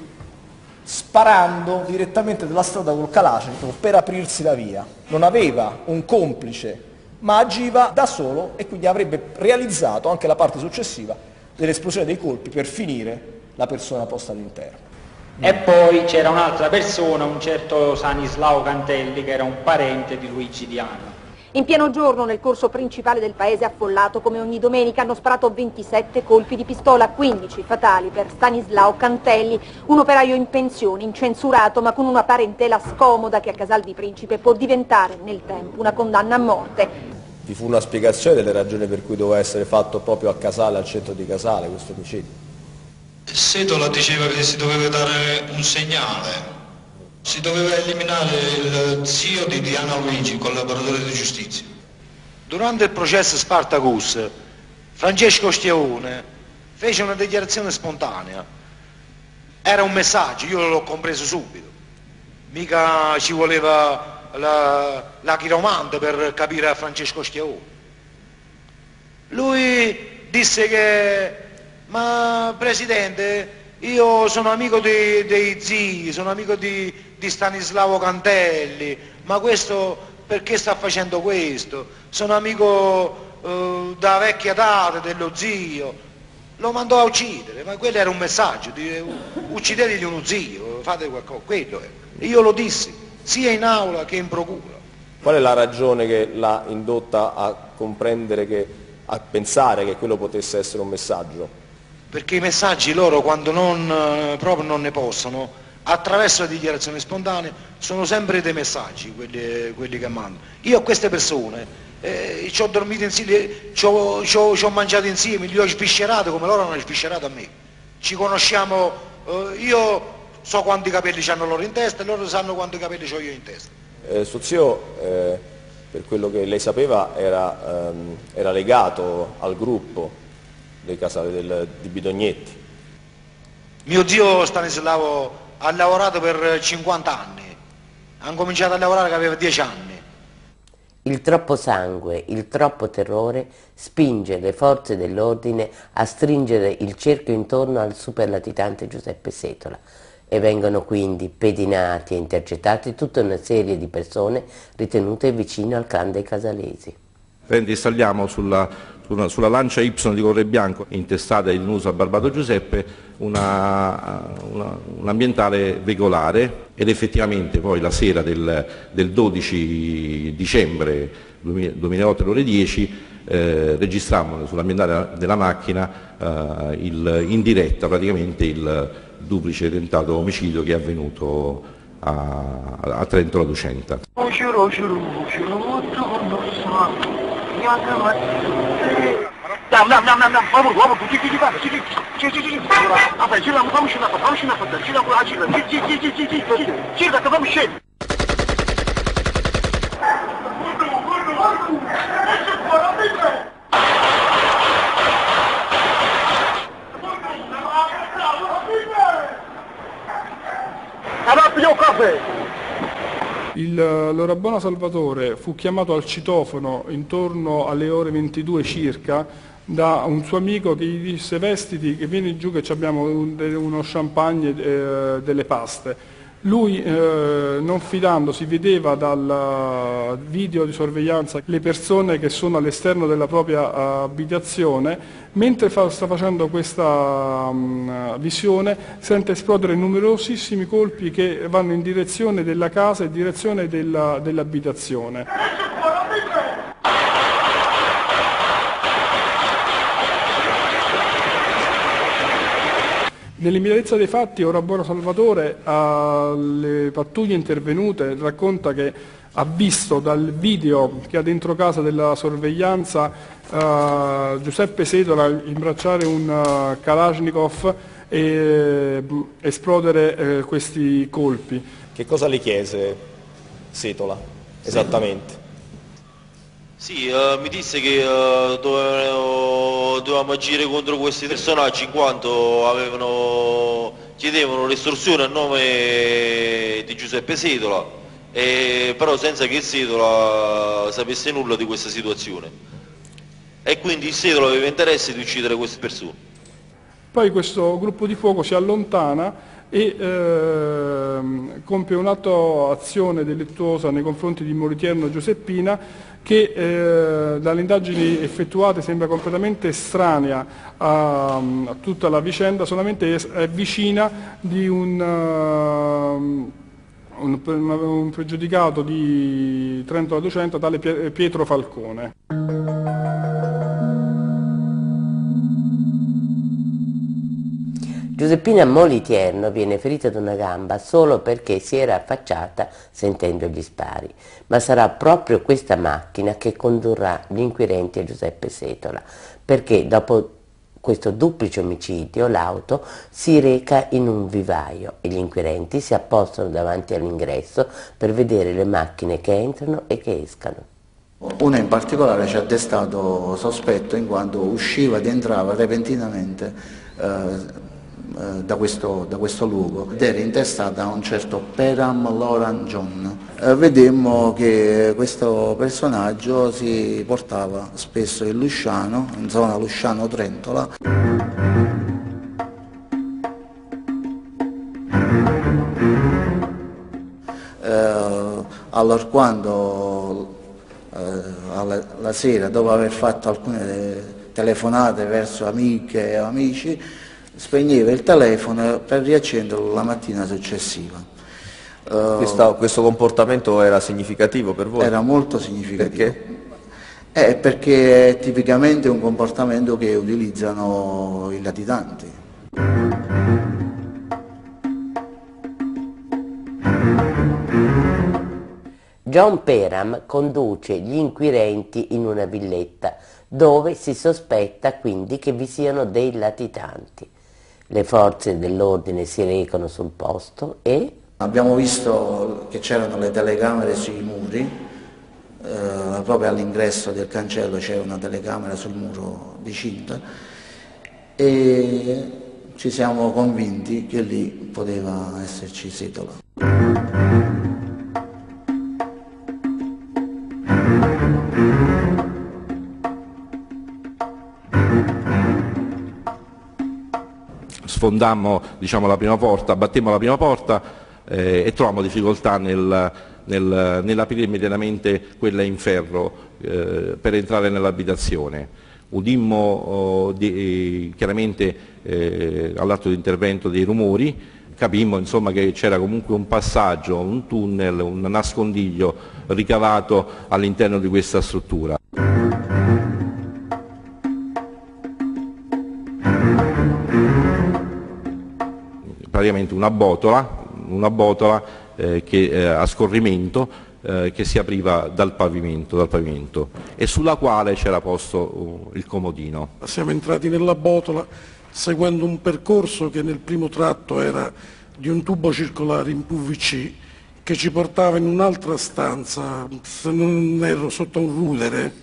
[SPEAKER 7] sparando direttamente dalla strada col Kalashnikov per aprirsi la via. Non aveva un complice, ma agiva da solo e quindi avrebbe realizzato anche la parte successiva dell'esplosione dei colpi per finire la persona posta all'interno.
[SPEAKER 19] E poi c'era un'altra persona, un certo Stanislao Cantelli, che era un parente di Luigi Diano.
[SPEAKER 3] In pieno giorno, nel corso principale del paese affollato, come ogni domenica, hanno sparato 27 colpi di pistola, 15 fatali per Stanislao Cantelli, un operaio in pensione, incensurato, ma con una parentela scomoda che a Casal di Principe può diventare nel tempo una condanna a morte.
[SPEAKER 7] Vi fu una spiegazione delle ragioni per cui doveva essere fatto proprio a Casale, al centro di Casale, questo omicidio?
[SPEAKER 11] Setola diceva che si doveva dare un segnale. Si doveva eliminare il zio di Diana Luigi, collaboratore di giustizia.
[SPEAKER 10] Durante il processo Spartacus, Francesco Schiavone fece una dichiarazione spontanea. Era un messaggio, io l'ho compreso subito. Mica ci voleva la chiromante per capire a Francesco Schiavone. Lui disse che, ma Presidente, io sono amico dei zii, sono amico di Stanislao Cantelli, ma questo perché sta facendo questo? Sono amico da vecchia data dello zio. Lo mandò a uccidere, ma quello era un messaggio, uccidetegli uno zio, fate qualcosa, quello è. Io lo dissi, sia in aula che in procura.
[SPEAKER 7] Qual è la ragione che l'ha indotta a comprendere, a pensare che quello potesse essere un messaggio?
[SPEAKER 10] Perché i messaggi loro, quando proprio non ne possono, attraverso le dichiarazioni spontanee, sono sempre dei messaggi quelli che mandano. Io a queste persone ci ho dormito insieme, ci ho mangiato insieme, li ho sviscerato come loro hanno sviscerato a me. Ci conosciamo, io so quanti capelli hanno loro in testa e loro sanno quanti capelli ho io in testa.
[SPEAKER 7] Suo zio, per quello che lei sapeva, era legato al gruppo dei Casale di Bidognetti.
[SPEAKER 10] Mio zio Stanislao ha lavorato per 50 anni
[SPEAKER 12] hanno cominciato a lavorare che aveva 10 anni.
[SPEAKER 5] Il troppo sangue, il troppo terrore spinge le forze dell'ordine a stringere il cerchio intorno al superlatitante Giuseppe Setola e vengono quindi pedinati e intercettati tutta una serie di persone ritenute vicino al clan dei Casalesi.
[SPEAKER 15] Installiamo sulla Lancia Y di Corre Bianco, intestata in uso a Barbato Giuseppe, un ambientale veicolare, ed effettivamente poi la sera del 12 dicembre 2008 alle ore 10 registrammo sull'ambientale della macchina in diretta praticamente il duplice tentato omicidio che è avvenuto a Trento La Ducenta.
[SPEAKER 16] L'Orabona Salvatore fu chiamato al citofono intorno alle ore 22 circa da un suo amico che gli disse: vestiti che vieni giù che abbiamo uno champagne e delle paste. Lui, non fidandosi, vedeva dal video di sorveglianza le persone che sono all'esterno della propria abitazione. Mentre sta facendo questa visione sente esplodere numerosissimi colpi che vanno in direzione della casa e in direzione dell'abitazione. Nell'immediatezza dei fatti Orabona Salvatore alle pattuglie intervenute racconta che ha visto dal video che ha dentro casa della sorveglianza Giuseppe Setola imbracciare un Kalashnikov e esplodere questi colpi.
[SPEAKER 7] Che cosa le chiese Setola esattamente?
[SPEAKER 17] Sì, mi disse che dovevamo agire contro questi personaggi in quanto chiedevano l'estorsione a nome di Giuseppe Setola, però senza che Setola sapesse nulla di questa situazione. E quindi Setola aveva interesse di uccidere queste persone.
[SPEAKER 16] Poi questo gruppo di fuoco si allontana e compie un'azione delittuosa nei confronti di Moliterno Giuseppina che dalle indagini effettuate sembra completamente estranea a tutta la vicenda, solamente è vicina di un pregiudicato di Trento La Ducenta, tale Pietro Falcone.
[SPEAKER 5] Giuseppina Moliterno viene ferita ad una gamba solo perché si era affacciata sentendo gli spari, ma sarà proprio questa macchina che condurrà gli inquirenti a Giuseppe Setola, perché dopo questo duplice omicidio l'auto si reca in un vivaio e gli inquirenti si appostano davanti all'ingresso per vedere le macchine che entrano e che escano.
[SPEAKER 18] Una in particolare ci ha destato sospetto in quanto usciva ed entrava repentinamente da questo luogo ed era intestata a un certo Peram Loran John. Vedemmo che questo personaggio si portava spesso in Lusciano, in zona Lusciano-Trentola. Allorquando la sera, dopo aver fatto alcune telefonate verso amiche e amici, spegneva il telefono per riaccenderlo la mattina successiva.
[SPEAKER 7] Questo comportamento era significativo per voi?
[SPEAKER 18] Era molto significativo.
[SPEAKER 7] Perché?
[SPEAKER 18] Perché è tipicamente un comportamento che utilizzano i latitanti.
[SPEAKER 5] John Peram conduce gli inquirenti in una villetta dove si sospetta quindi che vi siano dei latitanti. Le forze dell'ordine si recano sul posto e...
[SPEAKER 18] Abbiamo visto che c'erano le telecamere sui muri, proprio all'ingresso del cancello c'era una telecamera sul muro di cinta e ci siamo convinti che lì poteva esserci Setola.
[SPEAKER 15] sfondammo, diciamo, la prima porta, battemmo la prima porta e trovammo difficoltà nell'aprire immediatamente quella in ferro per entrare nell'abitazione. Udimmo chiaramente all'atto di intervento dei rumori, capimmo insomma che c'era comunque un passaggio, un tunnel, un nascondiglio ricavato all'interno di questa struttura. Praticamente una botola a scorrimento che si apriva dal pavimento e sulla quale c'era posto il comodino.
[SPEAKER 2] Siamo entrati nella botola seguendo un percorso che nel primo tratto era di un tubo circolare in PVC che ci portava in un'altra stanza, se non erro sotto un rudere.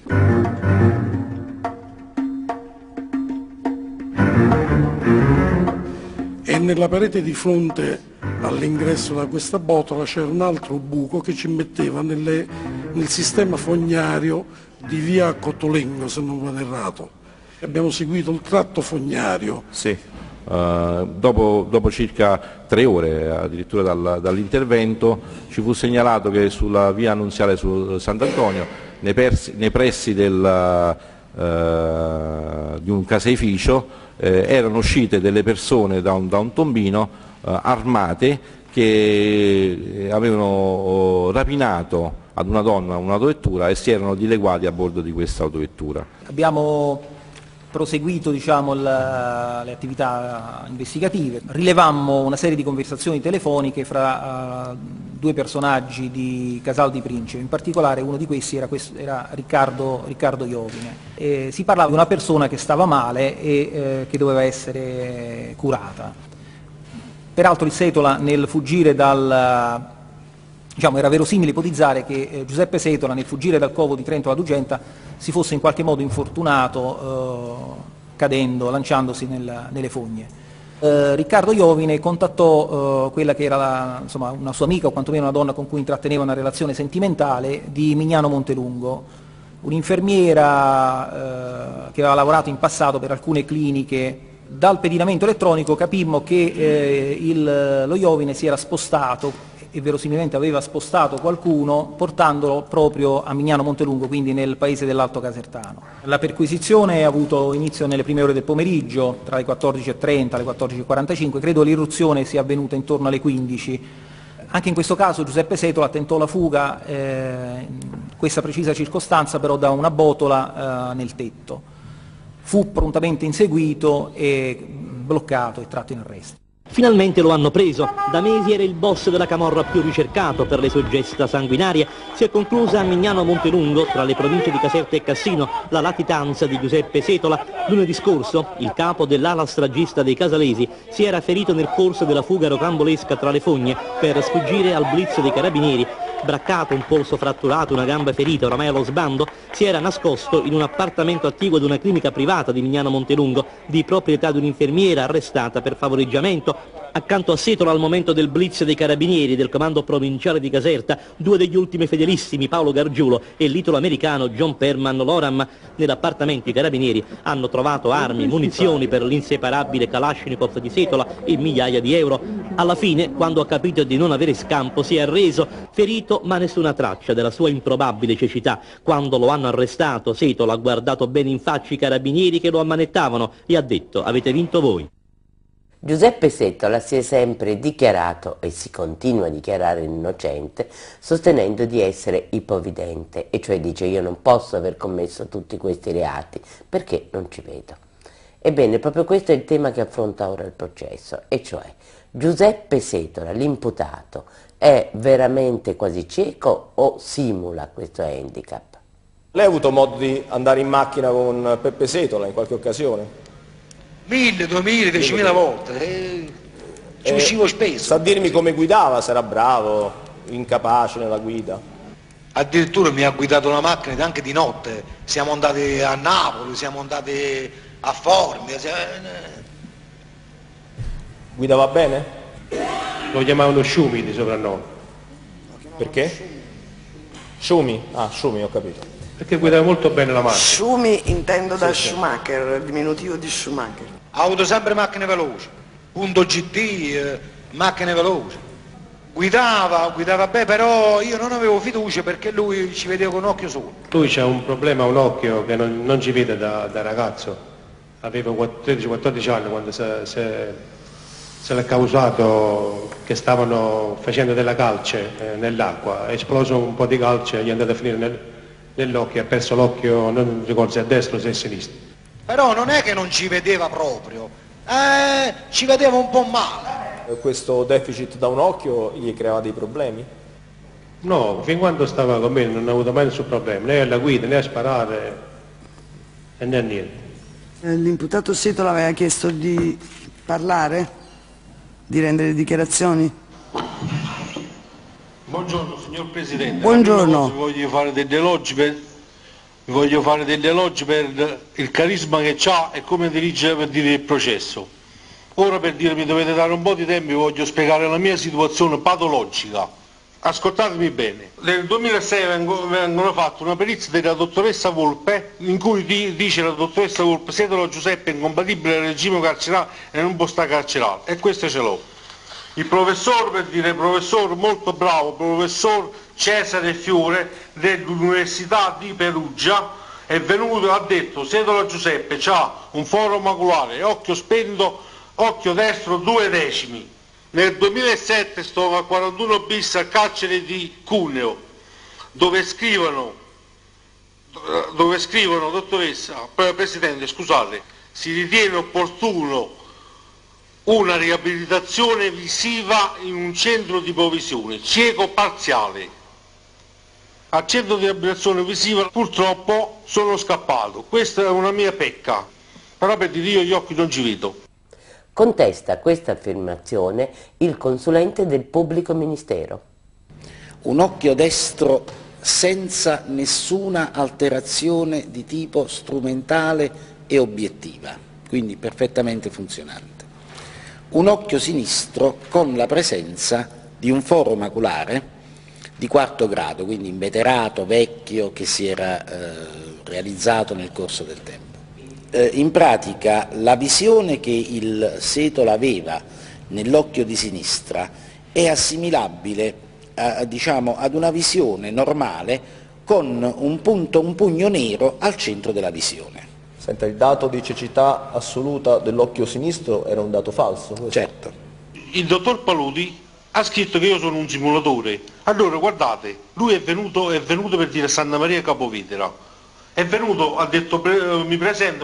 [SPEAKER 2] E nella parete di fronte all'ingresso da questa botola c'era un altro buco che ci metteva nel sistema fognario di via Cottolengo, se non vado errato. Abbiamo seguito il tratto fognario.
[SPEAKER 15] Sì. Dopo circa 3 ore addirittura dall'intervento ci fu segnalato che sulla via Annunziale su Sant'Antonio, nei pressi di un caseificio, erano uscite delle persone da un tombino armate che avevano rapinato ad una donna un'autovettura e si erano dileguati a bordo di questa autovettura.
[SPEAKER 6] Abbiamo proseguito, diciamo, le attività investigative, rilevammo una serie di conversazioni telefoniche fra 2 personaggi di Casal di Principe, in particolare uno di questi era Riccardo Iovine. Si parlava di una persona che stava male e che doveva essere curata. Peraltro il Setola, nel fuggire era verosimile ipotizzare che Giuseppe Setola, nel fuggire dal covo di Trento alla Dugenta, si fosse in qualche modo infortunato cadendo, lanciandosi nelle fogne. Riccardo Iovine contattò quella che era una sua amica, o quantomeno una donna con cui intratteneva una relazione sentimentale, di Mignano Montelungo, un'infermiera che aveva lavorato in passato per alcune cliniche. Dal pedinamento elettronico capimmo che lo Iovine si era spostato e verosimilmente aveva spostato qualcuno portandolo proprio a Mignano Montelungo, quindi nel paese dell'Alto Casertano. La perquisizione ha avuto inizio nelle prime ore del pomeriggio, tra le 14:30 e le 14:45, credo l'irruzione sia avvenuta intorno alle 15. Anche in questo caso Giuseppe Setola tentò la fuga, in questa precisa circostanza però da una botola nel tetto. Fu prontamente inseguito e bloccato e tratto in arresto.
[SPEAKER 20] Finalmente lo hanno preso. Da mesi era il boss della camorra più ricercato per le sue gesta sanguinarie. Si è conclusa a Mignano Montelungo, tra le province di Caserta e Cassino, la latitanza di Giuseppe Setola. Lunedì scorso il capo dell'ala stragista dei Casalesi si era ferito nel corso della fuga rocambolesca tra le fogne per sfuggire al blitz dei carabinieri. Braccato, un polso fratturato, una gamba ferita, oramai allo sbando, si era nascosto in un appartamento attiguo di una clinica privata di Mignano Montelungo, di proprietà di un'infermiera arrestata per favoreggiamento. Accanto a Setola al momento del blitz dei carabinieri del comando provinciale di Caserta, 2 degli ultimi fedelissimi, Paolo Gargiulo e l'italo-americano John Perman Loram. Nell'appartamento i carabinieri hanno trovato armi, munizioni per l'inseparabile Kalashnikov di Setola e migliaia di euro. Alla fine, quando ha capito di non avere scampo, si è arreso, ferito ma nessuna traccia della sua improbabile cecità. Quando lo hanno arrestato, Setola ha guardato bene in faccia i carabinieri che lo ammanettavano e ha detto: avete vinto voi.
[SPEAKER 5] Giuseppe Setola si è sempre dichiarato e si continua a dichiarare innocente, sostenendo di essere ipovidente, e cioè dice: io non posso aver commesso tutti questi reati perché non ci vedo. Ebbene, proprio questo è il tema che affronta ora il processo, e cioè Giuseppe Setola, l'imputato, è veramente quasi cieco o simula questo handicap?
[SPEAKER 7] Lei ha avuto modo di andare in macchina con Peppe Setola in qualche occasione?
[SPEAKER 12] 1000, 2000, 10.000 volte, ci uscivo spesso.
[SPEAKER 7] Sa dirmi come guidava, se era bravo, incapace nella guida?
[SPEAKER 12] Addirittura mi ha guidato la macchina anche di notte, siamo andati a Napoli, siamo andati a Formia.
[SPEAKER 7] Guidava bene?
[SPEAKER 10] Lo chiamavano Sciumi di soprannome.
[SPEAKER 7] Perché? Sciumi? Ah, Sciumi, ho capito.
[SPEAKER 10] Perché guidava molto bene la macchina.
[SPEAKER 9] Sciumi intendo da Schumacher, diminutivo di Schumacher.
[SPEAKER 12] Ha avuto sempre macchine veloci, punto GT, macchine veloci. Guidava bene, però io non avevo fiducia perché lui ci vedeva con un occhio solo.
[SPEAKER 1] Lui c'ha un problema, un occhio che non ci vede da ragazzo. Aveva 13-14 anni quando se l'è causato che stavano facendo della calce nell'acqua. È esploso un po' di calce, gli è andato a finire nell'occhio, ha perso l'occhio, non ricordo se a destra o se a sinistra.
[SPEAKER 12] Però non è che non ci vedeva proprio, ci vedeva un po' male.
[SPEAKER 7] Questo deficit da un occhio gli creava dei problemi?
[SPEAKER 1] No, fin quando stava con me non ha avuto mai nessun problema, né alla guida né a sparare e né a niente.
[SPEAKER 9] L'imputato Setola aveva chiesto di parlare, di rendere dichiarazioni?
[SPEAKER 10] Buongiorno signor Presidente.
[SPEAKER 9] Buongiorno.
[SPEAKER 10] Vi voglio fare degli elogi per il carisma che ha e come dirige per dire il processo. Ora per dire mi dovete dare un po' di tempo, vi voglio spiegare la mia situazione patologica. Ascoltatemi bene. Nel 2006 vengono fatte una perizia della dottoressa Volpe in cui dice la dottoressa Volpe Setola Giuseppe è incompatibile al regime carcerario e non può stare carcerato. E questo ce l'ho. Il professor, per dire professor molto bravo, professor Cesare Fiore dell'Università di Perugia è venuto e ha detto Setola Giuseppe ha un foro maculare, occhio spento, occhio destro 2/10. Nel 2007 sto a 41 bis al carcere di Cuneo, dove scrivono, dottoressa, Presidente, scusate, si ritiene opportuno una riabilitazione visiva in un centro di provvisione, cieco parziale. Al centro di riabilitazione visiva purtroppo sono scappato, questa è una mia pecca, però per dire io gli occhi non ci vedo.
[SPEAKER 5] Contesta questa affermazione il consulente del pubblico ministero.
[SPEAKER 18] Un occhio destro senza nessuna alterazione di tipo strumentale e obiettiva, quindi perfettamente funzionante. Un occhio sinistro con la presenza di un foro maculare di 4º grado, quindi inveterato, vecchio, che si era realizzato nel corso del tempo. In pratica la visione che il Setola aveva nell'occhio di sinistra è assimilabile diciamo, ad una visione normale con un pugno nero al centro della visione.
[SPEAKER 7] Senta, il dato di cecità assoluta dell'occhio sinistro era un dato falso? Questo?
[SPEAKER 18] Certo.
[SPEAKER 10] Il dottor Paludi ha scritto che io sono un simulatore. Allora guardate, lui è venuto per dire a Santa Maria Capovetera. È venuto, ha detto mi presento,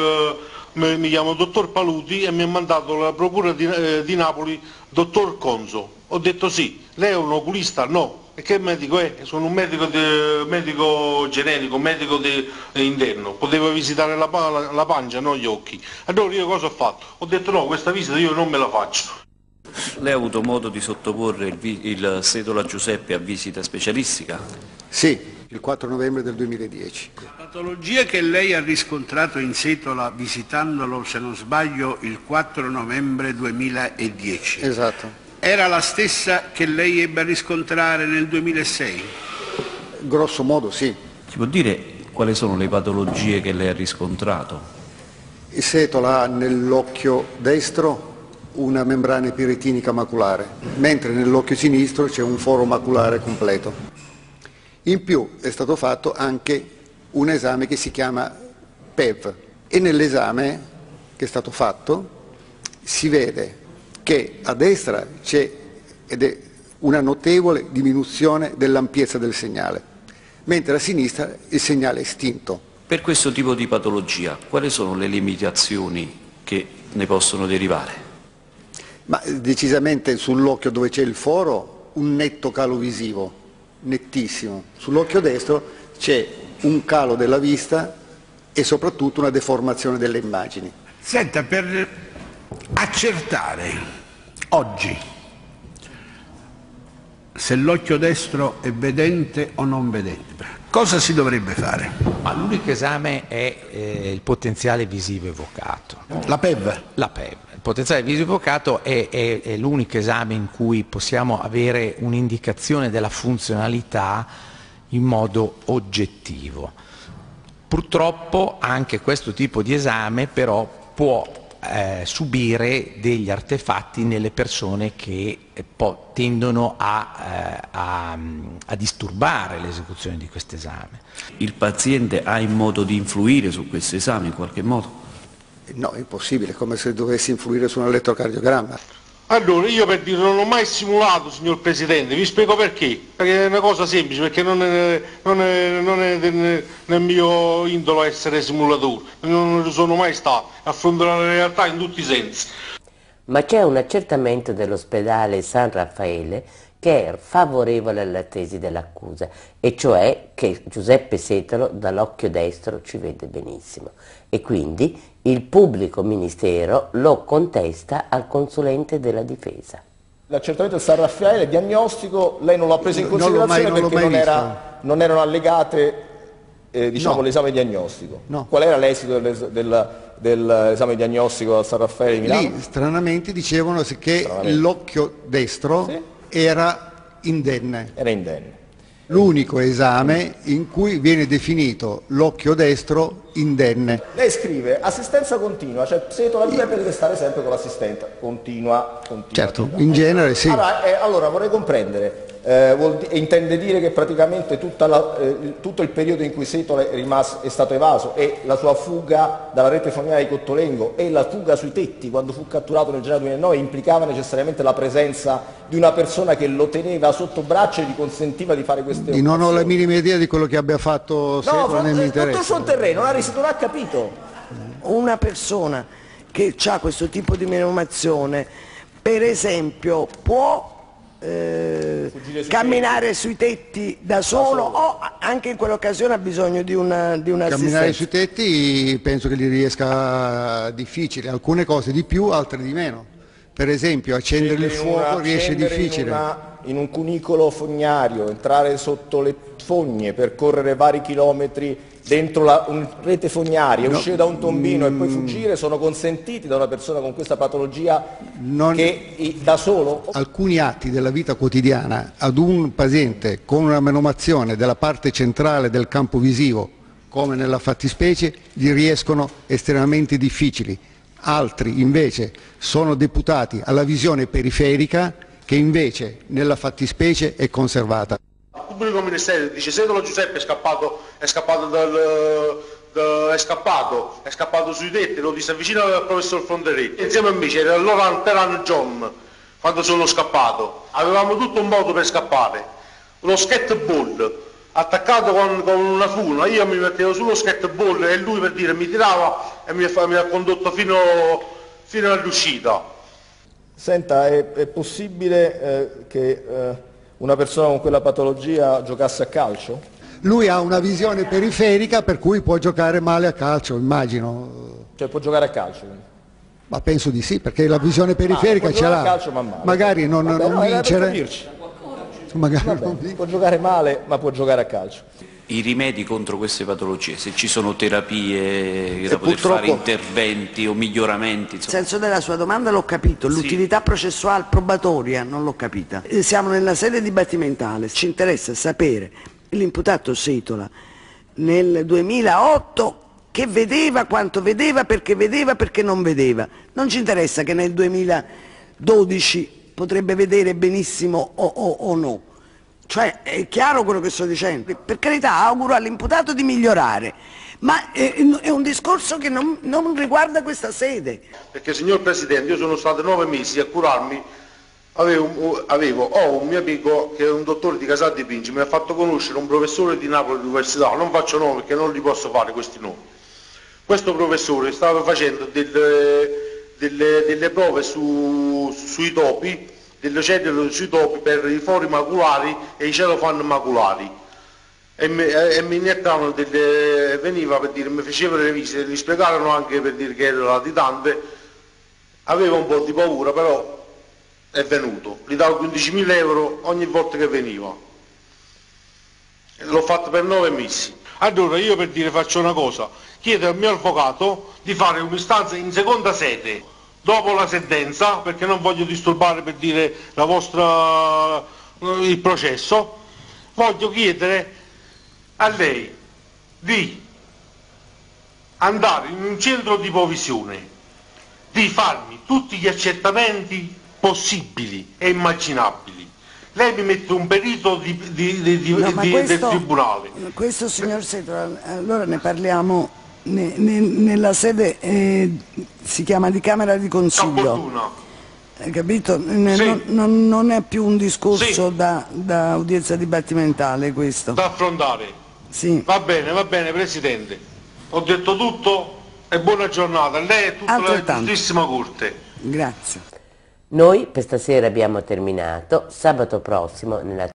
[SPEAKER 10] mi chiamo dottor Paludi e mi ha mandato la procura di Napoli, dottor Conso. Ho detto sì, lei è un oculista? No. E che medico è? Sono un medico generico, medico interno. Poteva visitare la pancia, non gli occhi. Allora io cosa ho fatto? Ho detto no, questa visita io non me la faccio.
[SPEAKER 13] Lei ha avuto modo di sottoporre il Setola Giuseppe a visita specialistica?
[SPEAKER 14] Sì. Il 4 novembre del 2010.
[SPEAKER 8] La patologia che lei ha riscontrato in Setola visitandolo, se non sbaglio, il 4 novembre 2010.
[SPEAKER 14] Esatto.
[SPEAKER 8] Era la stessa che lei ebbe a riscontrare nel 2006?
[SPEAKER 14] Grosso modo sì.
[SPEAKER 13] Ci può dire quali sono le patologie che lei ha riscontrato?
[SPEAKER 14] Il Setola ha nell'occhio destro una membrana epiretinica maculare, mentre nell'occhio sinistro c'è un foro maculare completo. In più è stato fatto anche un esame che si chiama PEV e nell'esame che è stato fatto si vede che a destra c'è una notevole diminuzione dell'ampiezza del segnale, mentre a sinistra il segnale è estinto.
[SPEAKER 13] Per questo tipo di patologia, quali sono le limitazioni che ne possono derivare?
[SPEAKER 14] Ma decisamente sull'occhio dove c'è il foro un netto calo visivo. Nettissimo. Sull'occhio destro c'è un calo della vista e soprattutto una deformazione delle immagini.
[SPEAKER 8] Senta, per accertare oggi se l'occhio destro è vedente o non vedente, cosa si dovrebbe fare?
[SPEAKER 21] Ma l'unico esame è il potenziale visivo evocato.
[SPEAKER 8] La PEV?
[SPEAKER 21] La PEV. Il potenziale visivo evocato è l'unico esame in cui possiamo avere un'indicazione della funzionalità in modo oggettivo. Purtroppo anche questo tipo di esame però può subire degli artefatti nelle persone che tendono a disturbare l'esecuzione di questo esame.
[SPEAKER 13] Il paziente ha in modo di influire su questo esame in qualche modo?
[SPEAKER 14] No, è impossibile, è come se dovessi influire su un elettrocardiogramma.
[SPEAKER 12] Allora, io per dire non ho mai simulato, signor Presidente, vi spiego perché. Perché è una cosa semplice, perché non è nel mio indolo essere simulatore, non sono mai stato, affronto la realtà in tutti i sensi.
[SPEAKER 5] Ma c'è un accertamento dell'ospedale San Raffaele che è favorevole alla tesi dell'accusa, e cioè che Giuseppe Setolo dall'occhio destro ci vede benissimo, e quindi il pubblico ministero lo contesta al consulente della difesa.
[SPEAKER 7] L'accertamento del San Raffaele, diagnostico, lei non l'ha preso in considerazione perché non erano allegate diciamo, l'esame diagnostico.
[SPEAKER 14] No.
[SPEAKER 7] Qual era l'esito dell'esame diagnostico al San Raffaele di Milano?
[SPEAKER 14] Lì stranamente dicevano che l'occhio destro era indenne.
[SPEAKER 7] Era indenne.
[SPEAKER 14] L'unico esame in cui viene definito l'occhio destro indenne.
[SPEAKER 7] Lei scrive assistenza continua, cioè Setola deve stare sempre con l'assistente, continua.
[SPEAKER 14] Certo, in genere sì.
[SPEAKER 7] Allora vorrei comprendere, intende dire che praticamente tutto il periodo in cui Setola è stato evaso e la sua fuga dalla rete fognaria di Cottolengo e la fuga sui tetti quando fu catturato nel gennaio 2009 implicava necessariamente la presenza di una persona che lo teneva sotto braccio e gli consentiva di fare queste operazioni?
[SPEAKER 14] Non ho la minima idea di quello che abbia fatto Setola, né mi interessa.
[SPEAKER 7] Dottor Sonterré, non ha capito.
[SPEAKER 9] Una persona che ha questo tipo di menomazione, per esempio, può camminare sui tetti da solo o anche in quell'occasione ha bisogno di un'assistenza?
[SPEAKER 14] Camminare sui tetti penso che gli riesca difficile, alcune cose di più, altre di meno. Per esempio accendere il fuoco riesce difficile.
[SPEAKER 7] In un cunicolo fognario, entrare sotto le fogne, percorrere vari chilometri dentro una rete fognaria, uscire da un tombino e poi fuggire, sono consentiti da una persona con questa patologia che da solo?
[SPEAKER 14] Alcuni atti della vita quotidiana ad un paziente con una menomazione della parte centrale del campo visivo, come nella fattispecie, gli riescono estremamente difficili. Altri invece sono deputati alla visione periferica che invece nella fattispecie è conservata.
[SPEAKER 12] Il pubblico ministero dice Setola Giuseppe è scappato sui tetti, lo disavvicina al professor Fronterè. Insieme a me c'era allora Peran John quando sono scappato. Avevamo tutto un modo per scappare, lo skateball attaccato con una funa, io mi mettevo sullo skateball e lui per dire mi tirava e mi ha condotto fino all'uscita.
[SPEAKER 7] Senta, è possibile che una persona con quella patologia giocasse a calcio?
[SPEAKER 14] Lui ha una visione periferica per cui può giocare male a calcio, immagino.
[SPEAKER 7] Cioè può giocare a calcio?
[SPEAKER 14] Ma penso di sì, perché la visione periferica ce l'ha. Magari non vincere.
[SPEAKER 7] Può giocare male, ma può giocare a calcio.
[SPEAKER 13] I rimedi contro queste patologie, se ci sono terapie da poter fare, interventi o miglioramenti? Insomma.
[SPEAKER 9] Il senso della sua domanda l'ho capito, l'utilità processuale probatoria non l'ho capita. Siamo nella sede dibattimentale, ci interessa sapere l'imputato Setola nel 2008 che vedeva, quanto vedeva, perché non vedeva. Non ci interessa che nel 2012 potrebbe vedere benissimo o no. Cioè è chiaro quello che sto dicendo, per carità auguro all'imputato di migliorare, ma è un discorso che non riguarda questa sede.
[SPEAKER 12] Perché signor Presidente io sono stato 9 mesi a curarmi, ho un mio amico che è un dottore di Casal di Pinci, mi ha fatto conoscere un professore di Napoli Università, non faccio nomi perché non li posso fare questi nomi. Questo professore stava facendo delle prove sui topi, delle cellule sui topi per i fori maculari e i celofan maculari e mi iniettavano veniva per dire, mi facevano le visite, gli spiegarono anche per dire che era latitante, aveva un po' di paura però è venuto, gli davo 15.000 euro ogni volta che veniva, l'ho fatto per 9 mesi. Allora io per dire faccio una cosa, chiedo al mio avvocato di fare un'istanza in seconda sede dopo la sentenza, perché non voglio disturbare per dire il processo, voglio chiedere a lei di andare in un centro di provvisione, di farmi tutti gli accertamenti possibili e immaginabili. Lei mi mette un perito del tribunale.
[SPEAKER 9] Questo, signor Setola, allora ne parliamo nella sede, si chiama di Camera di Consiglio. Capito?
[SPEAKER 12] Sì.
[SPEAKER 9] Non è più un discorso da udienza dibattimentale questo.
[SPEAKER 12] Da affrontare?
[SPEAKER 9] Sì.
[SPEAKER 12] Va bene Presidente. Ho detto tutto e buona giornata. Lei è tutta la giustissima corte.
[SPEAKER 9] Grazie.
[SPEAKER 5] Noi per stasera abbiamo terminato. Sabato prossimo nella